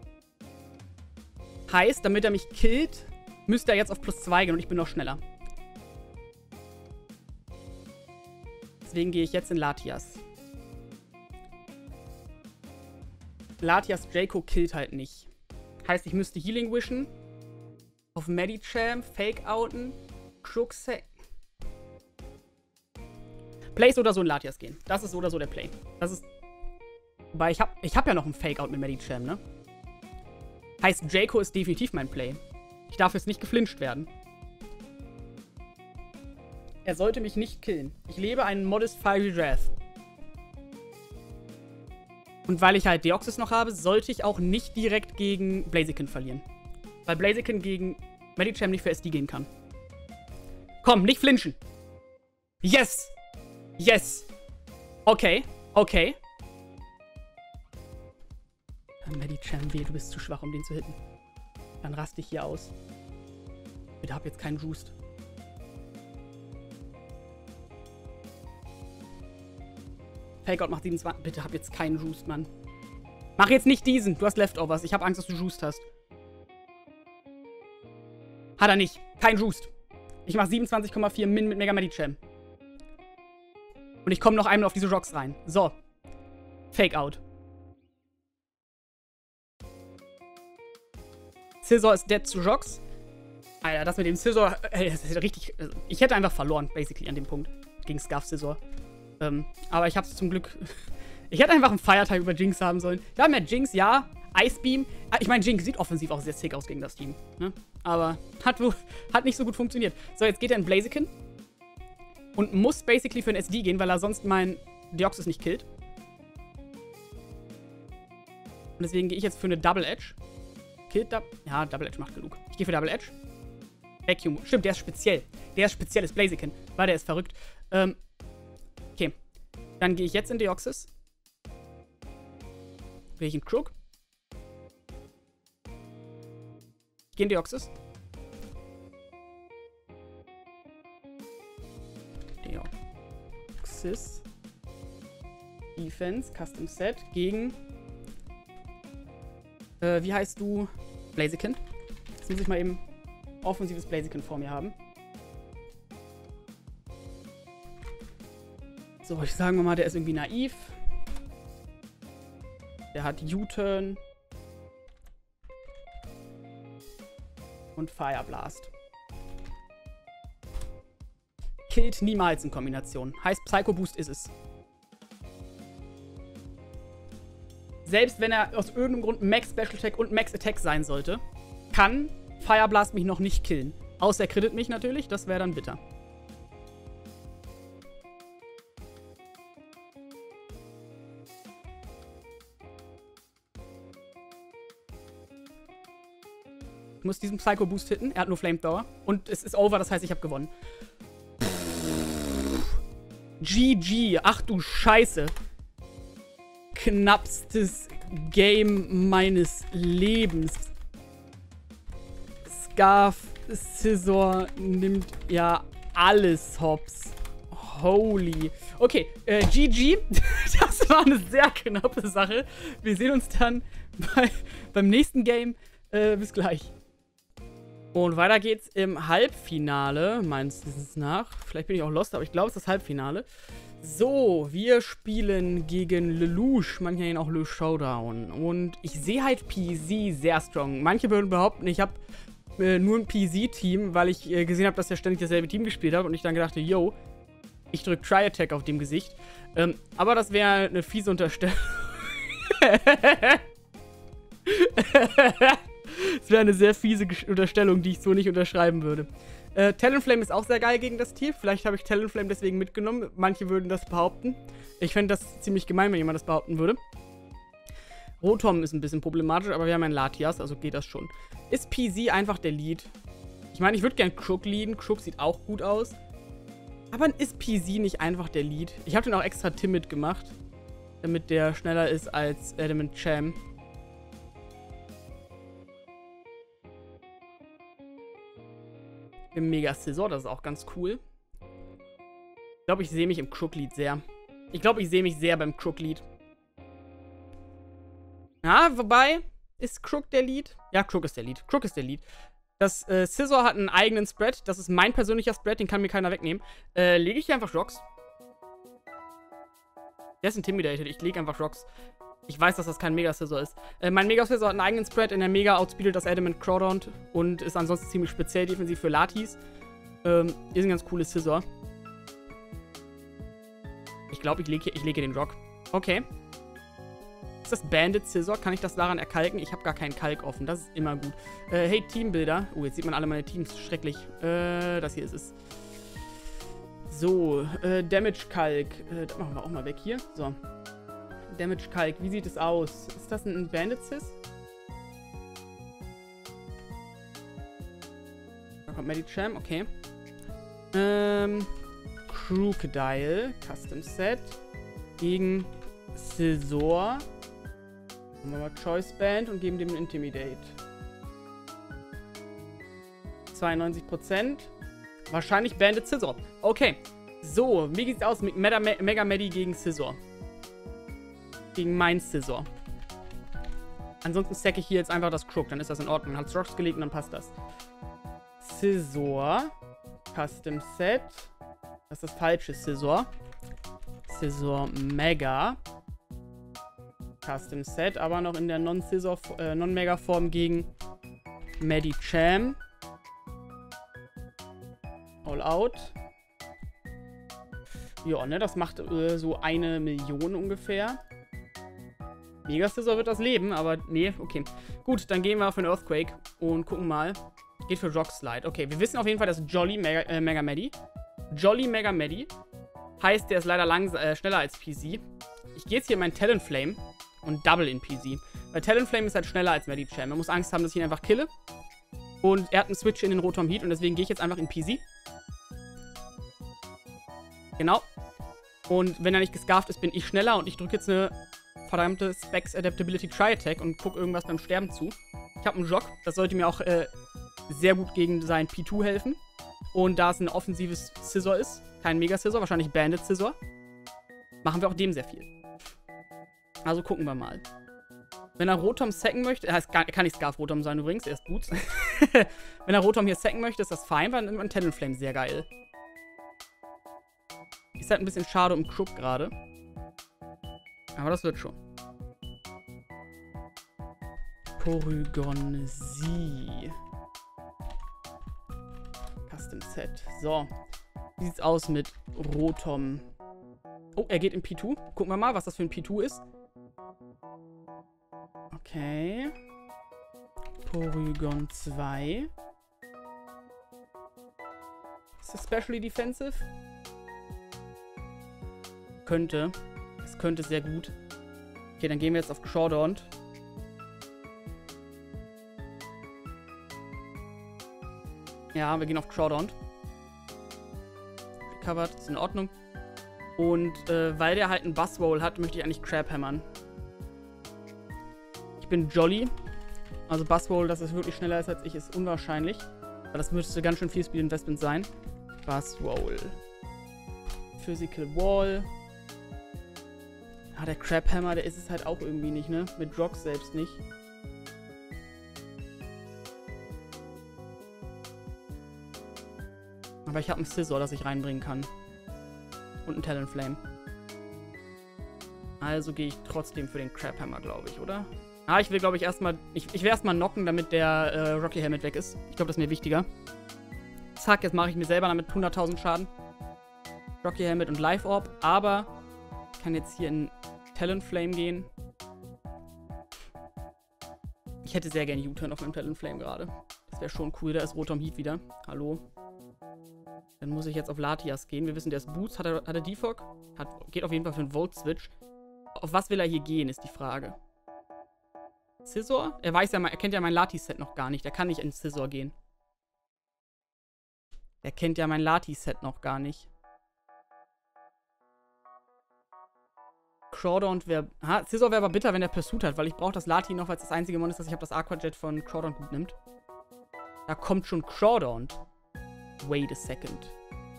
[SPEAKER 1] Heißt, damit er mich killt, müsste er jetzt auf plus zwei gehen und ich bin noch schneller. Deswegen gehe ich jetzt in Latias. Latias Draco killt halt nicht. Heißt, ich müsste Healing wischen. Auf Medicham, Fake-Outen, Crooksack. Play so oder so in Latias gehen. Das ist so oder so der Play. Das ist. Wobei, ich habe ich hab ja noch einen Fake-Out mit Medicham, ne? Heißt, Draco ist definitiv mein Play. Ich darf jetzt nicht geflincht werden. Er sollte mich nicht killen. Ich lebe einen Modest Fiery Wrath. Und weil ich halt Deoxys noch habe, sollte ich auch nicht direkt gegen Blaziken verlieren. Weil Blaziken gegen Medicham nicht für S D gehen kann. Komm, nicht flinchen. Yes! Yes! Okay, okay. Medicham, weh, du bist zu schwach, um den zu hitten. Dann raste ich hier aus. Bitte hab jetzt keinen Roost. Fakeout macht siebenundzwanzig. Bitte hab jetzt keinen Roost, Mann. Mach jetzt nicht diesen. Du hast Leftovers. Ich hab Angst, dass du Roost hast. Hat er nicht. Kein Roost. Ich mach siebenundzwanzig Komma vier Min mit Mega Medicham. Und ich komme noch einmal auf diese Rocks rein. So. Fakeout. Scizor ist dead zu Rocks. Alter, das mit dem Scizor, ey, das ist richtig. Ich hätte einfach verloren, basically, an dem Punkt. Gegen Scarf Scizor. Ähm, aber ich hab's zum Glück. Ich hätte einfach einen Firetype über Jinx haben sollen. Ja, mehr Jinx, ja. Ice Beam. Ich meine, Jinx sieht offensiv auch sehr sick aus gegen das Team. Ne? Aber hat, hat nicht so gut funktioniert. So, jetzt geht er in Blaziken. Und muss basically für einen S D gehen, weil er sonst mein Deoxys nicht killt. Und deswegen gehe ich jetzt für eine Double Edge. Killt da. Ja, Double Edge macht genug. Ich gehe für Double Edge. Vacuum. Stimmt, der ist speziell. Der ist speziell, ist Blaziken. Weil der ist verrückt. Ähm. Okay. Dann gehe ich jetzt in Deoxys. Will ich in Crook. Ich gehe in Deoxys. Deoxys. Defense, Custom Set gegen. Äh, wie heißt du? Blaziken. Jetzt muss ich mal eben offensives Blaziken vor mir haben. So, ich sagen wir mal, der ist irgendwie naiv. Der hat U-Turn. Und Fire Blast. Killt niemals in Kombination. Heißt, Psycho Boost ist es. Selbst wenn er aus irgendeinem Grund Max Special Attack und Max Attack sein sollte, kann Fire Blast mich noch nicht killen. Außer er crittet mich natürlich, das wäre dann bitter. Ich muss diesen Psycho-Boost hitten. Er hat nur Flamethrower. Und es ist over, das heißt, ich habe gewonnen. G G. Ach du Scheiße. Knappstes Game meines Lebens. Scarf Scissor nimmt ja alles hops. Holy. Okay, äh, G G. Das war eine sehr knappe Sache. Wir sehen uns dann bei, beim nächsten Game. Äh, bis gleich. Und weiter geht's im Halbfinale, meines Wissens nach. Vielleicht bin ich auch lost, aber ich glaube, es ist das Halbfinale. So, wir spielen gegen Lelouch, manche nennen ihn auch Le Showdown. Und ich sehe halt P Z sehr strong. Manche würden behaupten, ich habe äh, nur ein P Z-Team, weil ich äh, gesehen habe, dass er ständig dasselbe Team gespielt hat. Und ich dann gedacht, yo, ich drücke Tri-Attack auf dem Gesicht. Ähm, aber das wäre eine fiese Unterstellung. Das wäre eine sehr fiese Unterstellung, die ich so nicht unterschreiben würde. Äh, Talonflame ist auch sehr geil gegen das Tier. Vielleicht habe ich Talonflame deswegen mitgenommen. Manche würden das behaupten. Ich fände das ziemlich gemein, wenn jemand das behaupten würde. Rotom ist ein bisschen problematisch, aber wir haben einen Latias, also geht das schon. Ist P Z einfach der Lead? Ich meine, ich würde gern Crook leaden. Crook sieht auch gut aus. Aber ist P Z nicht einfach der Lead? Ich habe den auch extra Timid gemacht, damit der schneller ist als Adamant Cham. Im Mega Scissor, das ist auch ganz cool. Ich glaube, ich sehe mich im Crook-Lead sehr. Ich glaube, ich sehe mich sehr beim Crook-Lead. Ja, wobei, ist Crook der Lead? Ja, Crook ist der Lead. Crook ist der Lead. Das äh, Scissor hat einen eigenen Spread. Das ist mein persönlicher Spread, den kann mir keiner wegnehmen. Äh, lege ich hier einfach Rocks? Der ist intimidated. Ich lege einfach Rocks. Ich weiß, dass das kein Mega-Scissor ist. Äh, mein Mega-Scissor hat einen eigenen Spread. In der Mega outspeedet das Adamant Crawdaunt und ist ansonsten ziemlich speziell defensiv für Latis. Ähm, ist ein ganz cooles Scissor. Ich glaube, ich lege ich lege den Rock. Okay. Ist das Bandit Scissor? Kann ich das daran erkalken? Ich habe gar keinen Kalk offen. Das ist immer gut. Äh, hey, Teambuilder. Oh, jetzt sieht man alle meine Teams. Schrecklich. Äh, das hier ist es. So, äh, Damage-Kalk. Äh, das machen wir auch mal weg hier. So. Damage-Kalk, wie sieht es aus? Ist das ein Bandit-Sis? Da kommt Medicham, okay. Ähm, Crocodile, Custom Set. Gegen Scissor. Machen wir mal Choice Band und geben dem einen Intimidate. zweiundneunzig Prozent. Wahrscheinlich Bandit Scissor. Okay. So, wie sieht's aus mit Mega, Mega Medi gegen Scissor? Gegen mein Scissor. Ansonsten stacke ich hier jetzt einfach das Crook. Dann ist das in Ordnung. Hat's Rocks gelegt und dann passt das. Scissor. Custom Set. Das ist das falsche Scissor. Scissor Mega. Custom Set. Aber noch in der Non-Scissor, äh, Non-Mega-Form gegen Medicham. All out. Ja, ne, das macht äh, so eine Million ungefähr. Mega Scissor wird das leben, aber nee, okay. Gut, dann gehen wir auf den Earthquake und gucken mal. Geht für Rock Slide. Okay, wir wissen auf jeden Fall, dass Jolly Mega, äh, Mega Medi. Jolly Mega Medi. Heißt, der ist leider langs äh, schneller als P Z. Ich gehe jetzt hier in meinen Talonflame und double in P Z. Weil Talonflame ist halt schneller als Medicham. Man muss Angst haben, dass ich ihn einfach kille. Und er hat einen Switch in den Rotom Heat und deswegen gehe ich jetzt einfach in P Z. Genau. Und wenn er nicht gescarft ist, bin ich schneller und ich drücke jetzt eine verdammte Specs Adaptability Tri-Attack und gucke irgendwas beim Sterben zu. Ich habe einen Jock, das sollte mir auch äh, sehr gut gegen sein P zwei helfen. Und da es ein offensives Scissor ist, kein Mega-Scissor, wahrscheinlich Bandit Scissor, machen wir auch dem sehr viel. Also gucken wir mal. Wenn er Rotom sacken möchte, er heißt, kann nicht Scarf Rotom sein übrigens, er ist Boots. Wenn er Rotom hier sacken möchte, ist das fein, weil dann ist Talonflame sehr geil. Ist halt ein bisschen schade um Crook gerade. Aber das wird schon. Porygon Z. Custom Set. So. Wie sieht's aus mit Rotom? Oh, er geht in P zwei. Gucken wir mal, was das für ein P zwei ist. Okay. Porygon zwei. Ist das Specially Defensive? Könnte. Es könnte sehr gut. Okay, dann gehen wir jetzt auf Crawdaunt. Ja, wir gehen auf Crawdaunt. Recovered, ist in Ordnung. Und äh, weil der halt einen Buzzroll hat, möchte ich eigentlich Crab hammern. Ich bin Jolly. Also Buzzroll, dass es wirklich schneller ist als ich, ist unwahrscheinlich. Aber das müsste ganz schön viel Speed Investment sein. Buzzroll. Physical Wall. Ah, der Crab Hammer, der ist es halt auch irgendwie nicht, ne? Mit Rocks selbst nicht. Aber ich habe einen Scissor, das ich reinbringen kann. Und einen Talonflame. Also gehe ich trotzdem für den Crab Hammer, glaube ich, oder? Ah, ich will, glaube ich, erstmal... Ich, ich will erstmal knocken, damit der äh, Rocky Helmet weg ist. Ich glaube, das ist mir wichtiger. Zack, jetzt mache ich mir selber damit hunderttausend Schaden. Rocky Helmet und Life Orb. Aber ich kann jetzt hier in Talonflame gehen. Ich hätte sehr gerne U-Turn auf meinem Talonflame gerade. Das wäre schon cool. Da ist Rotom Heat wieder. Hallo. Dann muss ich jetzt auf Latias gehen. Wir wissen, der ist Boots. Hat er, hat er Defog? Hat, geht auf jeden Fall für einen Volt-Switch. Auf was will er hier gehen, ist die Frage. Scissor? Er weiß ja, er kennt ja mein Lati-Set noch gar nicht. Er kann nicht in Scissor gehen. Er kennt ja mein Lati-Set noch gar nicht. Crawdaunt wäre... Scissor wäre aber bitter, wenn er Pursuit hat, weil ich brauche das Lati noch, weil es das einzige Mon ist, dass ich habe das Aquajet von Crawdaunt gut nimmt. Da kommt schon Crawdaunt. Wait a second.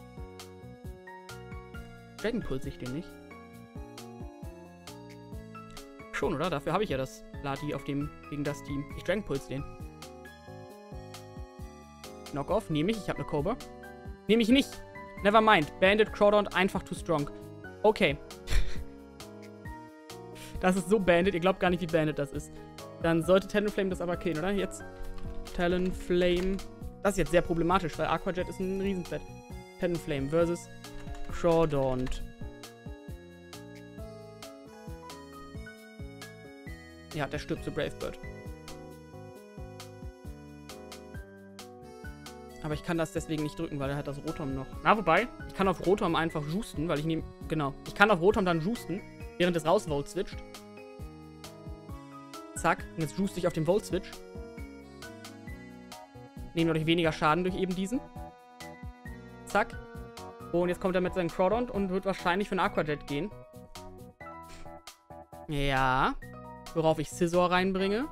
[SPEAKER 1] Dragon Pulse ich den nicht? Schon, oder? Dafür habe ich ja das Lati auf dem, gegen das Team. Ich Dragon Pulse den. Knock-off, nehme ich. Ich habe eine Cobra. Nehme ich nicht. Never mind. Bandit, Crawdaunt, einfach too strong. Okay. Das ist so Bandit. Ihr glaubt gar nicht, wie Bandit das ist. Dann sollte Talonflame das aber killen, oder? Jetzt. Talonflame. Das ist jetzt sehr problematisch, weil Aquajet ist ein Riesenset. Talonflame versus Crawdaunt. Ja, der stirbt zu Brave Bird. Aber ich kann das deswegen nicht drücken, weil er hat das Rotom noch. Na, wobei, ich kann auf Rotom einfach justen, weil ich nehme... Genau. Ich kann auf Rotom dann justen, während es raus Volt switcht. Zack. Und jetzt juste ich auf den Volt Switch. Nehme dadurch weniger Schaden durch eben diesen. Zack. Und jetzt kommt er mit seinem Crawdaunt und wird wahrscheinlich für einen Aquajet gehen. Ja. Worauf ich Scissor reinbringe.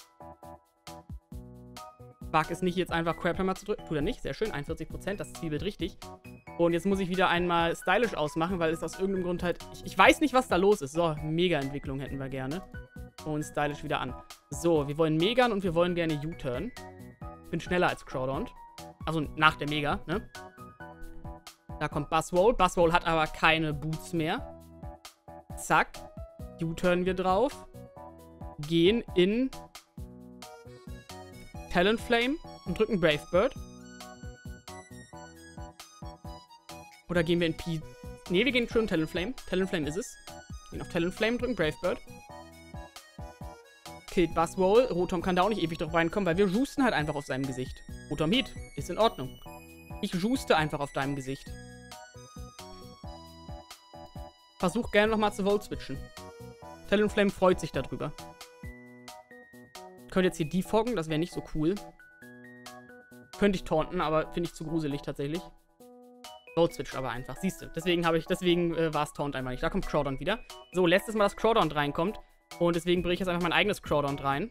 [SPEAKER 1] Wag es nicht, jetzt einfach Crab Hammer zu drücken. Tut er nicht. Sehr schön. einundvierzig Prozent. Das Ziel wird richtig. Und jetzt muss ich wieder einmal stylisch ausmachen, weil es aus irgendeinem Grund halt... Ich, ich weiß nicht, was da los ist. So, Mega-Entwicklung hätten wir gerne. Und stylisch wieder an. So, wir wollen Megan und wir wollen gerne U-Turn. Ich bin schneller als Crawdaunt. Also nach der Mega, ne? Da kommt Buzzroll. Buzzroll hat aber keine Boots mehr. Zack. U-Turn wir drauf. Gehen in Talonflame und drücken Brave Bird. Oder gehen wir in P... Ne, wir gehen schon in Talonflame. Talonflame ist es. Gehen auf Talonflame, drücken Brave Bird. Killt Buzzroll. Rotom kann da auch nicht ewig drauf reinkommen, weil wir justen halt einfach auf seinem Gesicht. Rotom Heat. Ist in Ordnung. Ich juste einfach auf deinem Gesicht. Versuch gerne nochmal zu Volt switchen. Talonflame freut sich darüber. Könnte jetzt hier defoggen, das wäre nicht so cool. Könnte ich taunten, aber finde ich zu gruselig tatsächlich. Volt switch aber einfach, siehst du. Deswegen habe ich, deswegen äh, war es Taunt einfach nicht. Da kommt Crawdaunt wieder. So, letztes Mal, dass Crawdaunt reinkommt. Und deswegen bringe ich jetzt einfach mein eigenes Crawdaunt rein.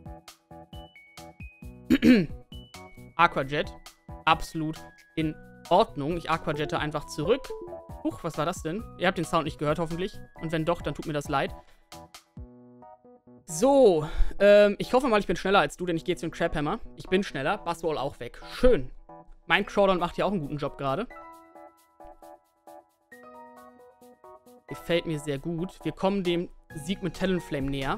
[SPEAKER 1] Aquajet. Absolut in Ordnung. Ich Aquajette einfach zurück. Huch, was war das denn? Ihr habt den Sound nicht gehört, hoffentlich. Und wenn doch, dann tut mir das leid. So, ähm, ich hoffe mal, ich bin schneller als du, denn ich gehe jetzt in den Crab Hammer. Ich bin schneller. Buzzroll auch weg. Schön. Mein Crawdaunt macht hier auch einen guten Job gerade. Gefällt mir sehr gut. Wir kommen dem Sieg mit Talonflame näher.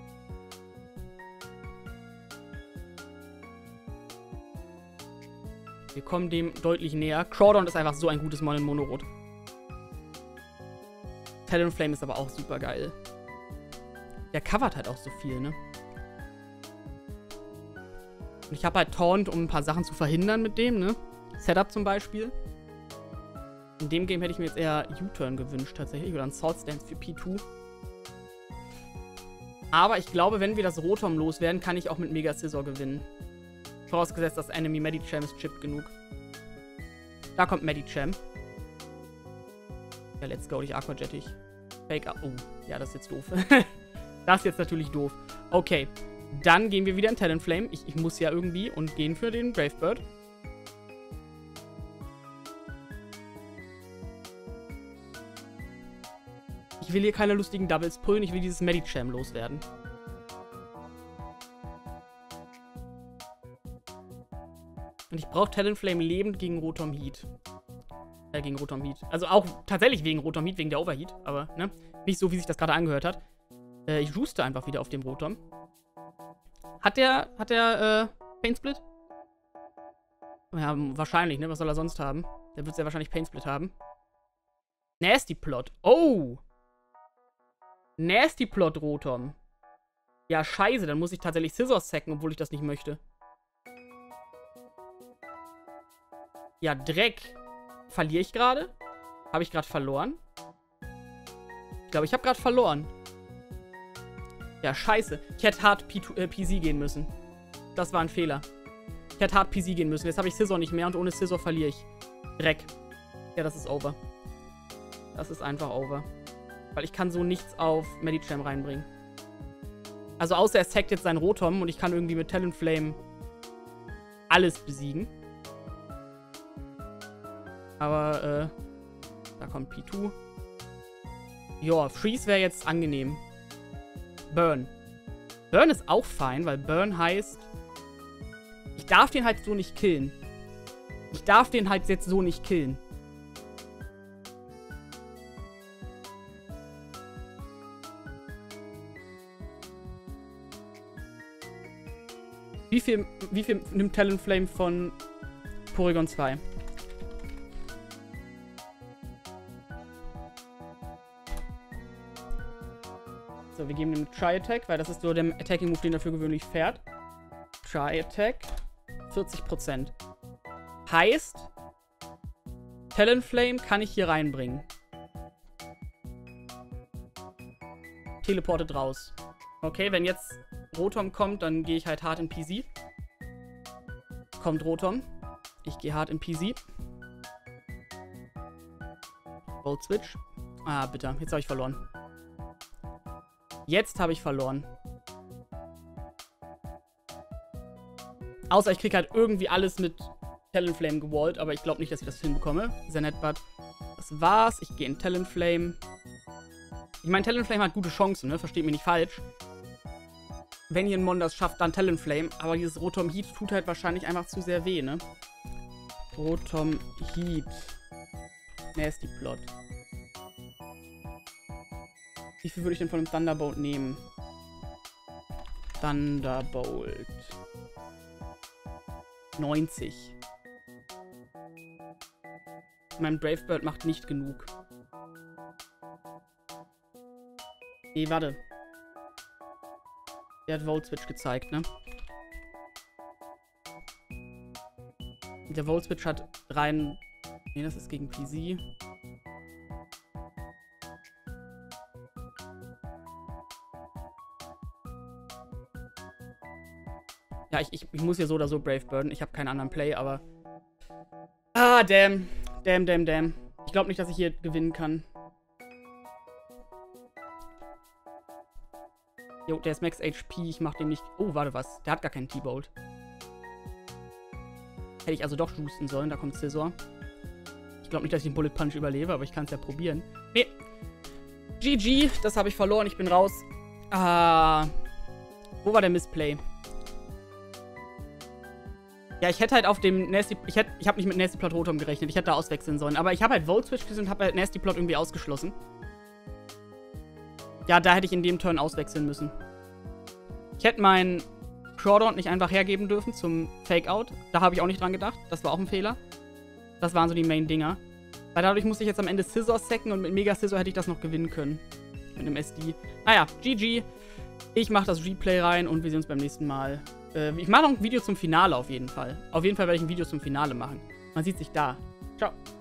[SPEAKER 1] Wir kommen dem deutlich näher. Crawdaunt ist einfach so ein gutes Mon in Monorot. Talonflame ist aber auch super geil. Der covert halt auch so viel, ne? Und ich habe halt Taunt, um ein paar Sachen zu verhindern mit dem, ne? Setup zum Beispiel. In dem Game hätte ich mir jetzt eher U-Turn gewünscht, tatsächlich. Oder ein Sword Stance für P zwei. Aber ich glaube, wenn wir das Rotom loswerden, kann ich auch mit Mega Scissor gewinnen. Vorausgesetzt, das Enemy Medicham ist chippt genug. Da kommt Medicham. Ja, let's go, dich aquajettig. Fake up. Oh, ja, das ist jetzt doof. Das ist jetzt natürlich doof. Okay, dann gehen wir wieder in Talonflame. Ich, ich muss ja irgendwie und gehen für den Brave Bird. Ich will hier keine lustigen Doubles pullen. Ich will dieses Medicham loswerden. Und ich brauche Talonflame lebend gegen Rotom Heat. Äh, gegen Rotom Heat. Also auch tatsächlich wegen Rotom Heat, wegen der Overheat. Aber, ne? Nicht so, wie sich das gerade angehört hat. Äh, ich rooste einfach wieder auf dem Rotom. Hat der, hat der, äh, Pain Split? Ja, wahrscheinlich, ne? Was soll er sonst haben? Der wird ja wahrscheinlich Pain Split haben. Nasty Plot. Oh! Nasty Plot, Rotom. Ja, scheiße, dann muss ich tatsächlich Scissors sacken, obwohl ich das nicht möchte. Ja, Dreck. Verliere ich gerade? Habe ich gerade verloren? Ich glaube, ich habe gerade verloren. Ja, scheiße. Ich hätte hart P C gehen müssen. Das war ein Fehler. Ich hätte hart P C gehen müssen. Jetzt habe ich Scissor nicht mehr und ohne Scissor verliere ich. Dreck. Ja, das ist over. Das ist einfach over. Weil ich kann so nichts auf Medicham reinbringen. Also außer er sackt jetzt seinen Rotom und ich kann irgendwie mit Talonflame alles besiegen. Aber, äh, da kommt P zwei. Joa, Freeze wäre jetzt angenehm. Burn. Burn ist auch fein, weil Burn heißt, ich darf den halt so nicht killen. Ich darf den halt jetzt so nicht killen. Wie viel, wie viel nimmt Talonflame von Porygon zwei? So, wir geben ihm Tri-Attack, weil das ist so der Attacking-Move, den er für gewöhnlich fährt. Tri-Attack. vierzig Prozent. Heißt, Talonflame kann ich hier reinbringen. Teleportet raus. Okay, wenn jetzt Rotom kommt, dann gehe ich halt hart in P C. Kommt Rotom. Ich gehe hart in P C. Volt Switch. Ah, bitte. Jetzt habe ich verloren. Jetzt habe ich verloren. Außer ich kriege halt irgendwie alles mit Talonflame gewallt, aber ich glaube nicht, dass ich das hinbekomme. Sehr nett, but das war's. Ich gehe in Talonflame. Ich meine, Talonflame hat gute Chancen, ne? Versteht mich nicht falsch. Wenn hier ein Mon das schafft, dann Talonflame. Aber dieses Rotom Heat tut halt wahrscheinlich einfach zu sehr weh, ne? Rotom Heat. Nasty Plot. Wie viel würde ich denn von dem Thunderbolt nehmen? Thunderbolt. neunzig. Mein Brave Bird macht nicht genug. Nee, warte. Der hat Volt Switch gezeigt, ne? Der Volt Switch hat rein... Nee, das ist gegen P C. Ja, ich, ich, ich muss hier so oder so Brave Birden. Ich habe keinen anderen Play, aber... Ah, damn. Damn, damn, damn. Ich glaube nicht, dass ich hier gewinnen kann. Jo, der ist Max H P. Ich mach den nicht... Oh, warte, was? Der hat gar keinen T-Bolt. Hätte ich also doch juicen sollen. Da kommt Scissor. Ich glaube nicht, dass ich den Bullet Punch überlebe, aber ich kann es ja probieren. Nee. G G. Das habe ich verloren. Ich bin raus. Ah. Wo war der Missplay? Ja, ich hätte halt auf dem Nasty... Ich, hätte, ich habe nicht mit Nasty Plot Rotom gerechnet. Ich hätte da auswechseln sollen. Aber ich habe halt Volt Switch gesehen und habe halt Nasty Plot irgendwie ausgeschlossen. Ja, da hätte ich in dem Turn auswechseln müssen. Ich hätte meinen Crawdaunt nicht einfach hergeben dürfen zum Fake-Out. Da habe ich auch nicht dran gedacht. Das war auch ein Fehler. Das waren so die Main-Dinger. Weil dadurch musste ich jetzt am Ende Scissor sacken und mit Mega Scissor hätte ich das noch gewinnen können. Mit einem S D. Naja, G G. Ich mache das Replay rein und wir sehen uns beim nächsten Mal. Äh, ich mache noch ein Video zum Finale auf jeden Fall. Auf jeden Fall werde ich ein Video zum Finale machen. Man sieht sich da. Ciao.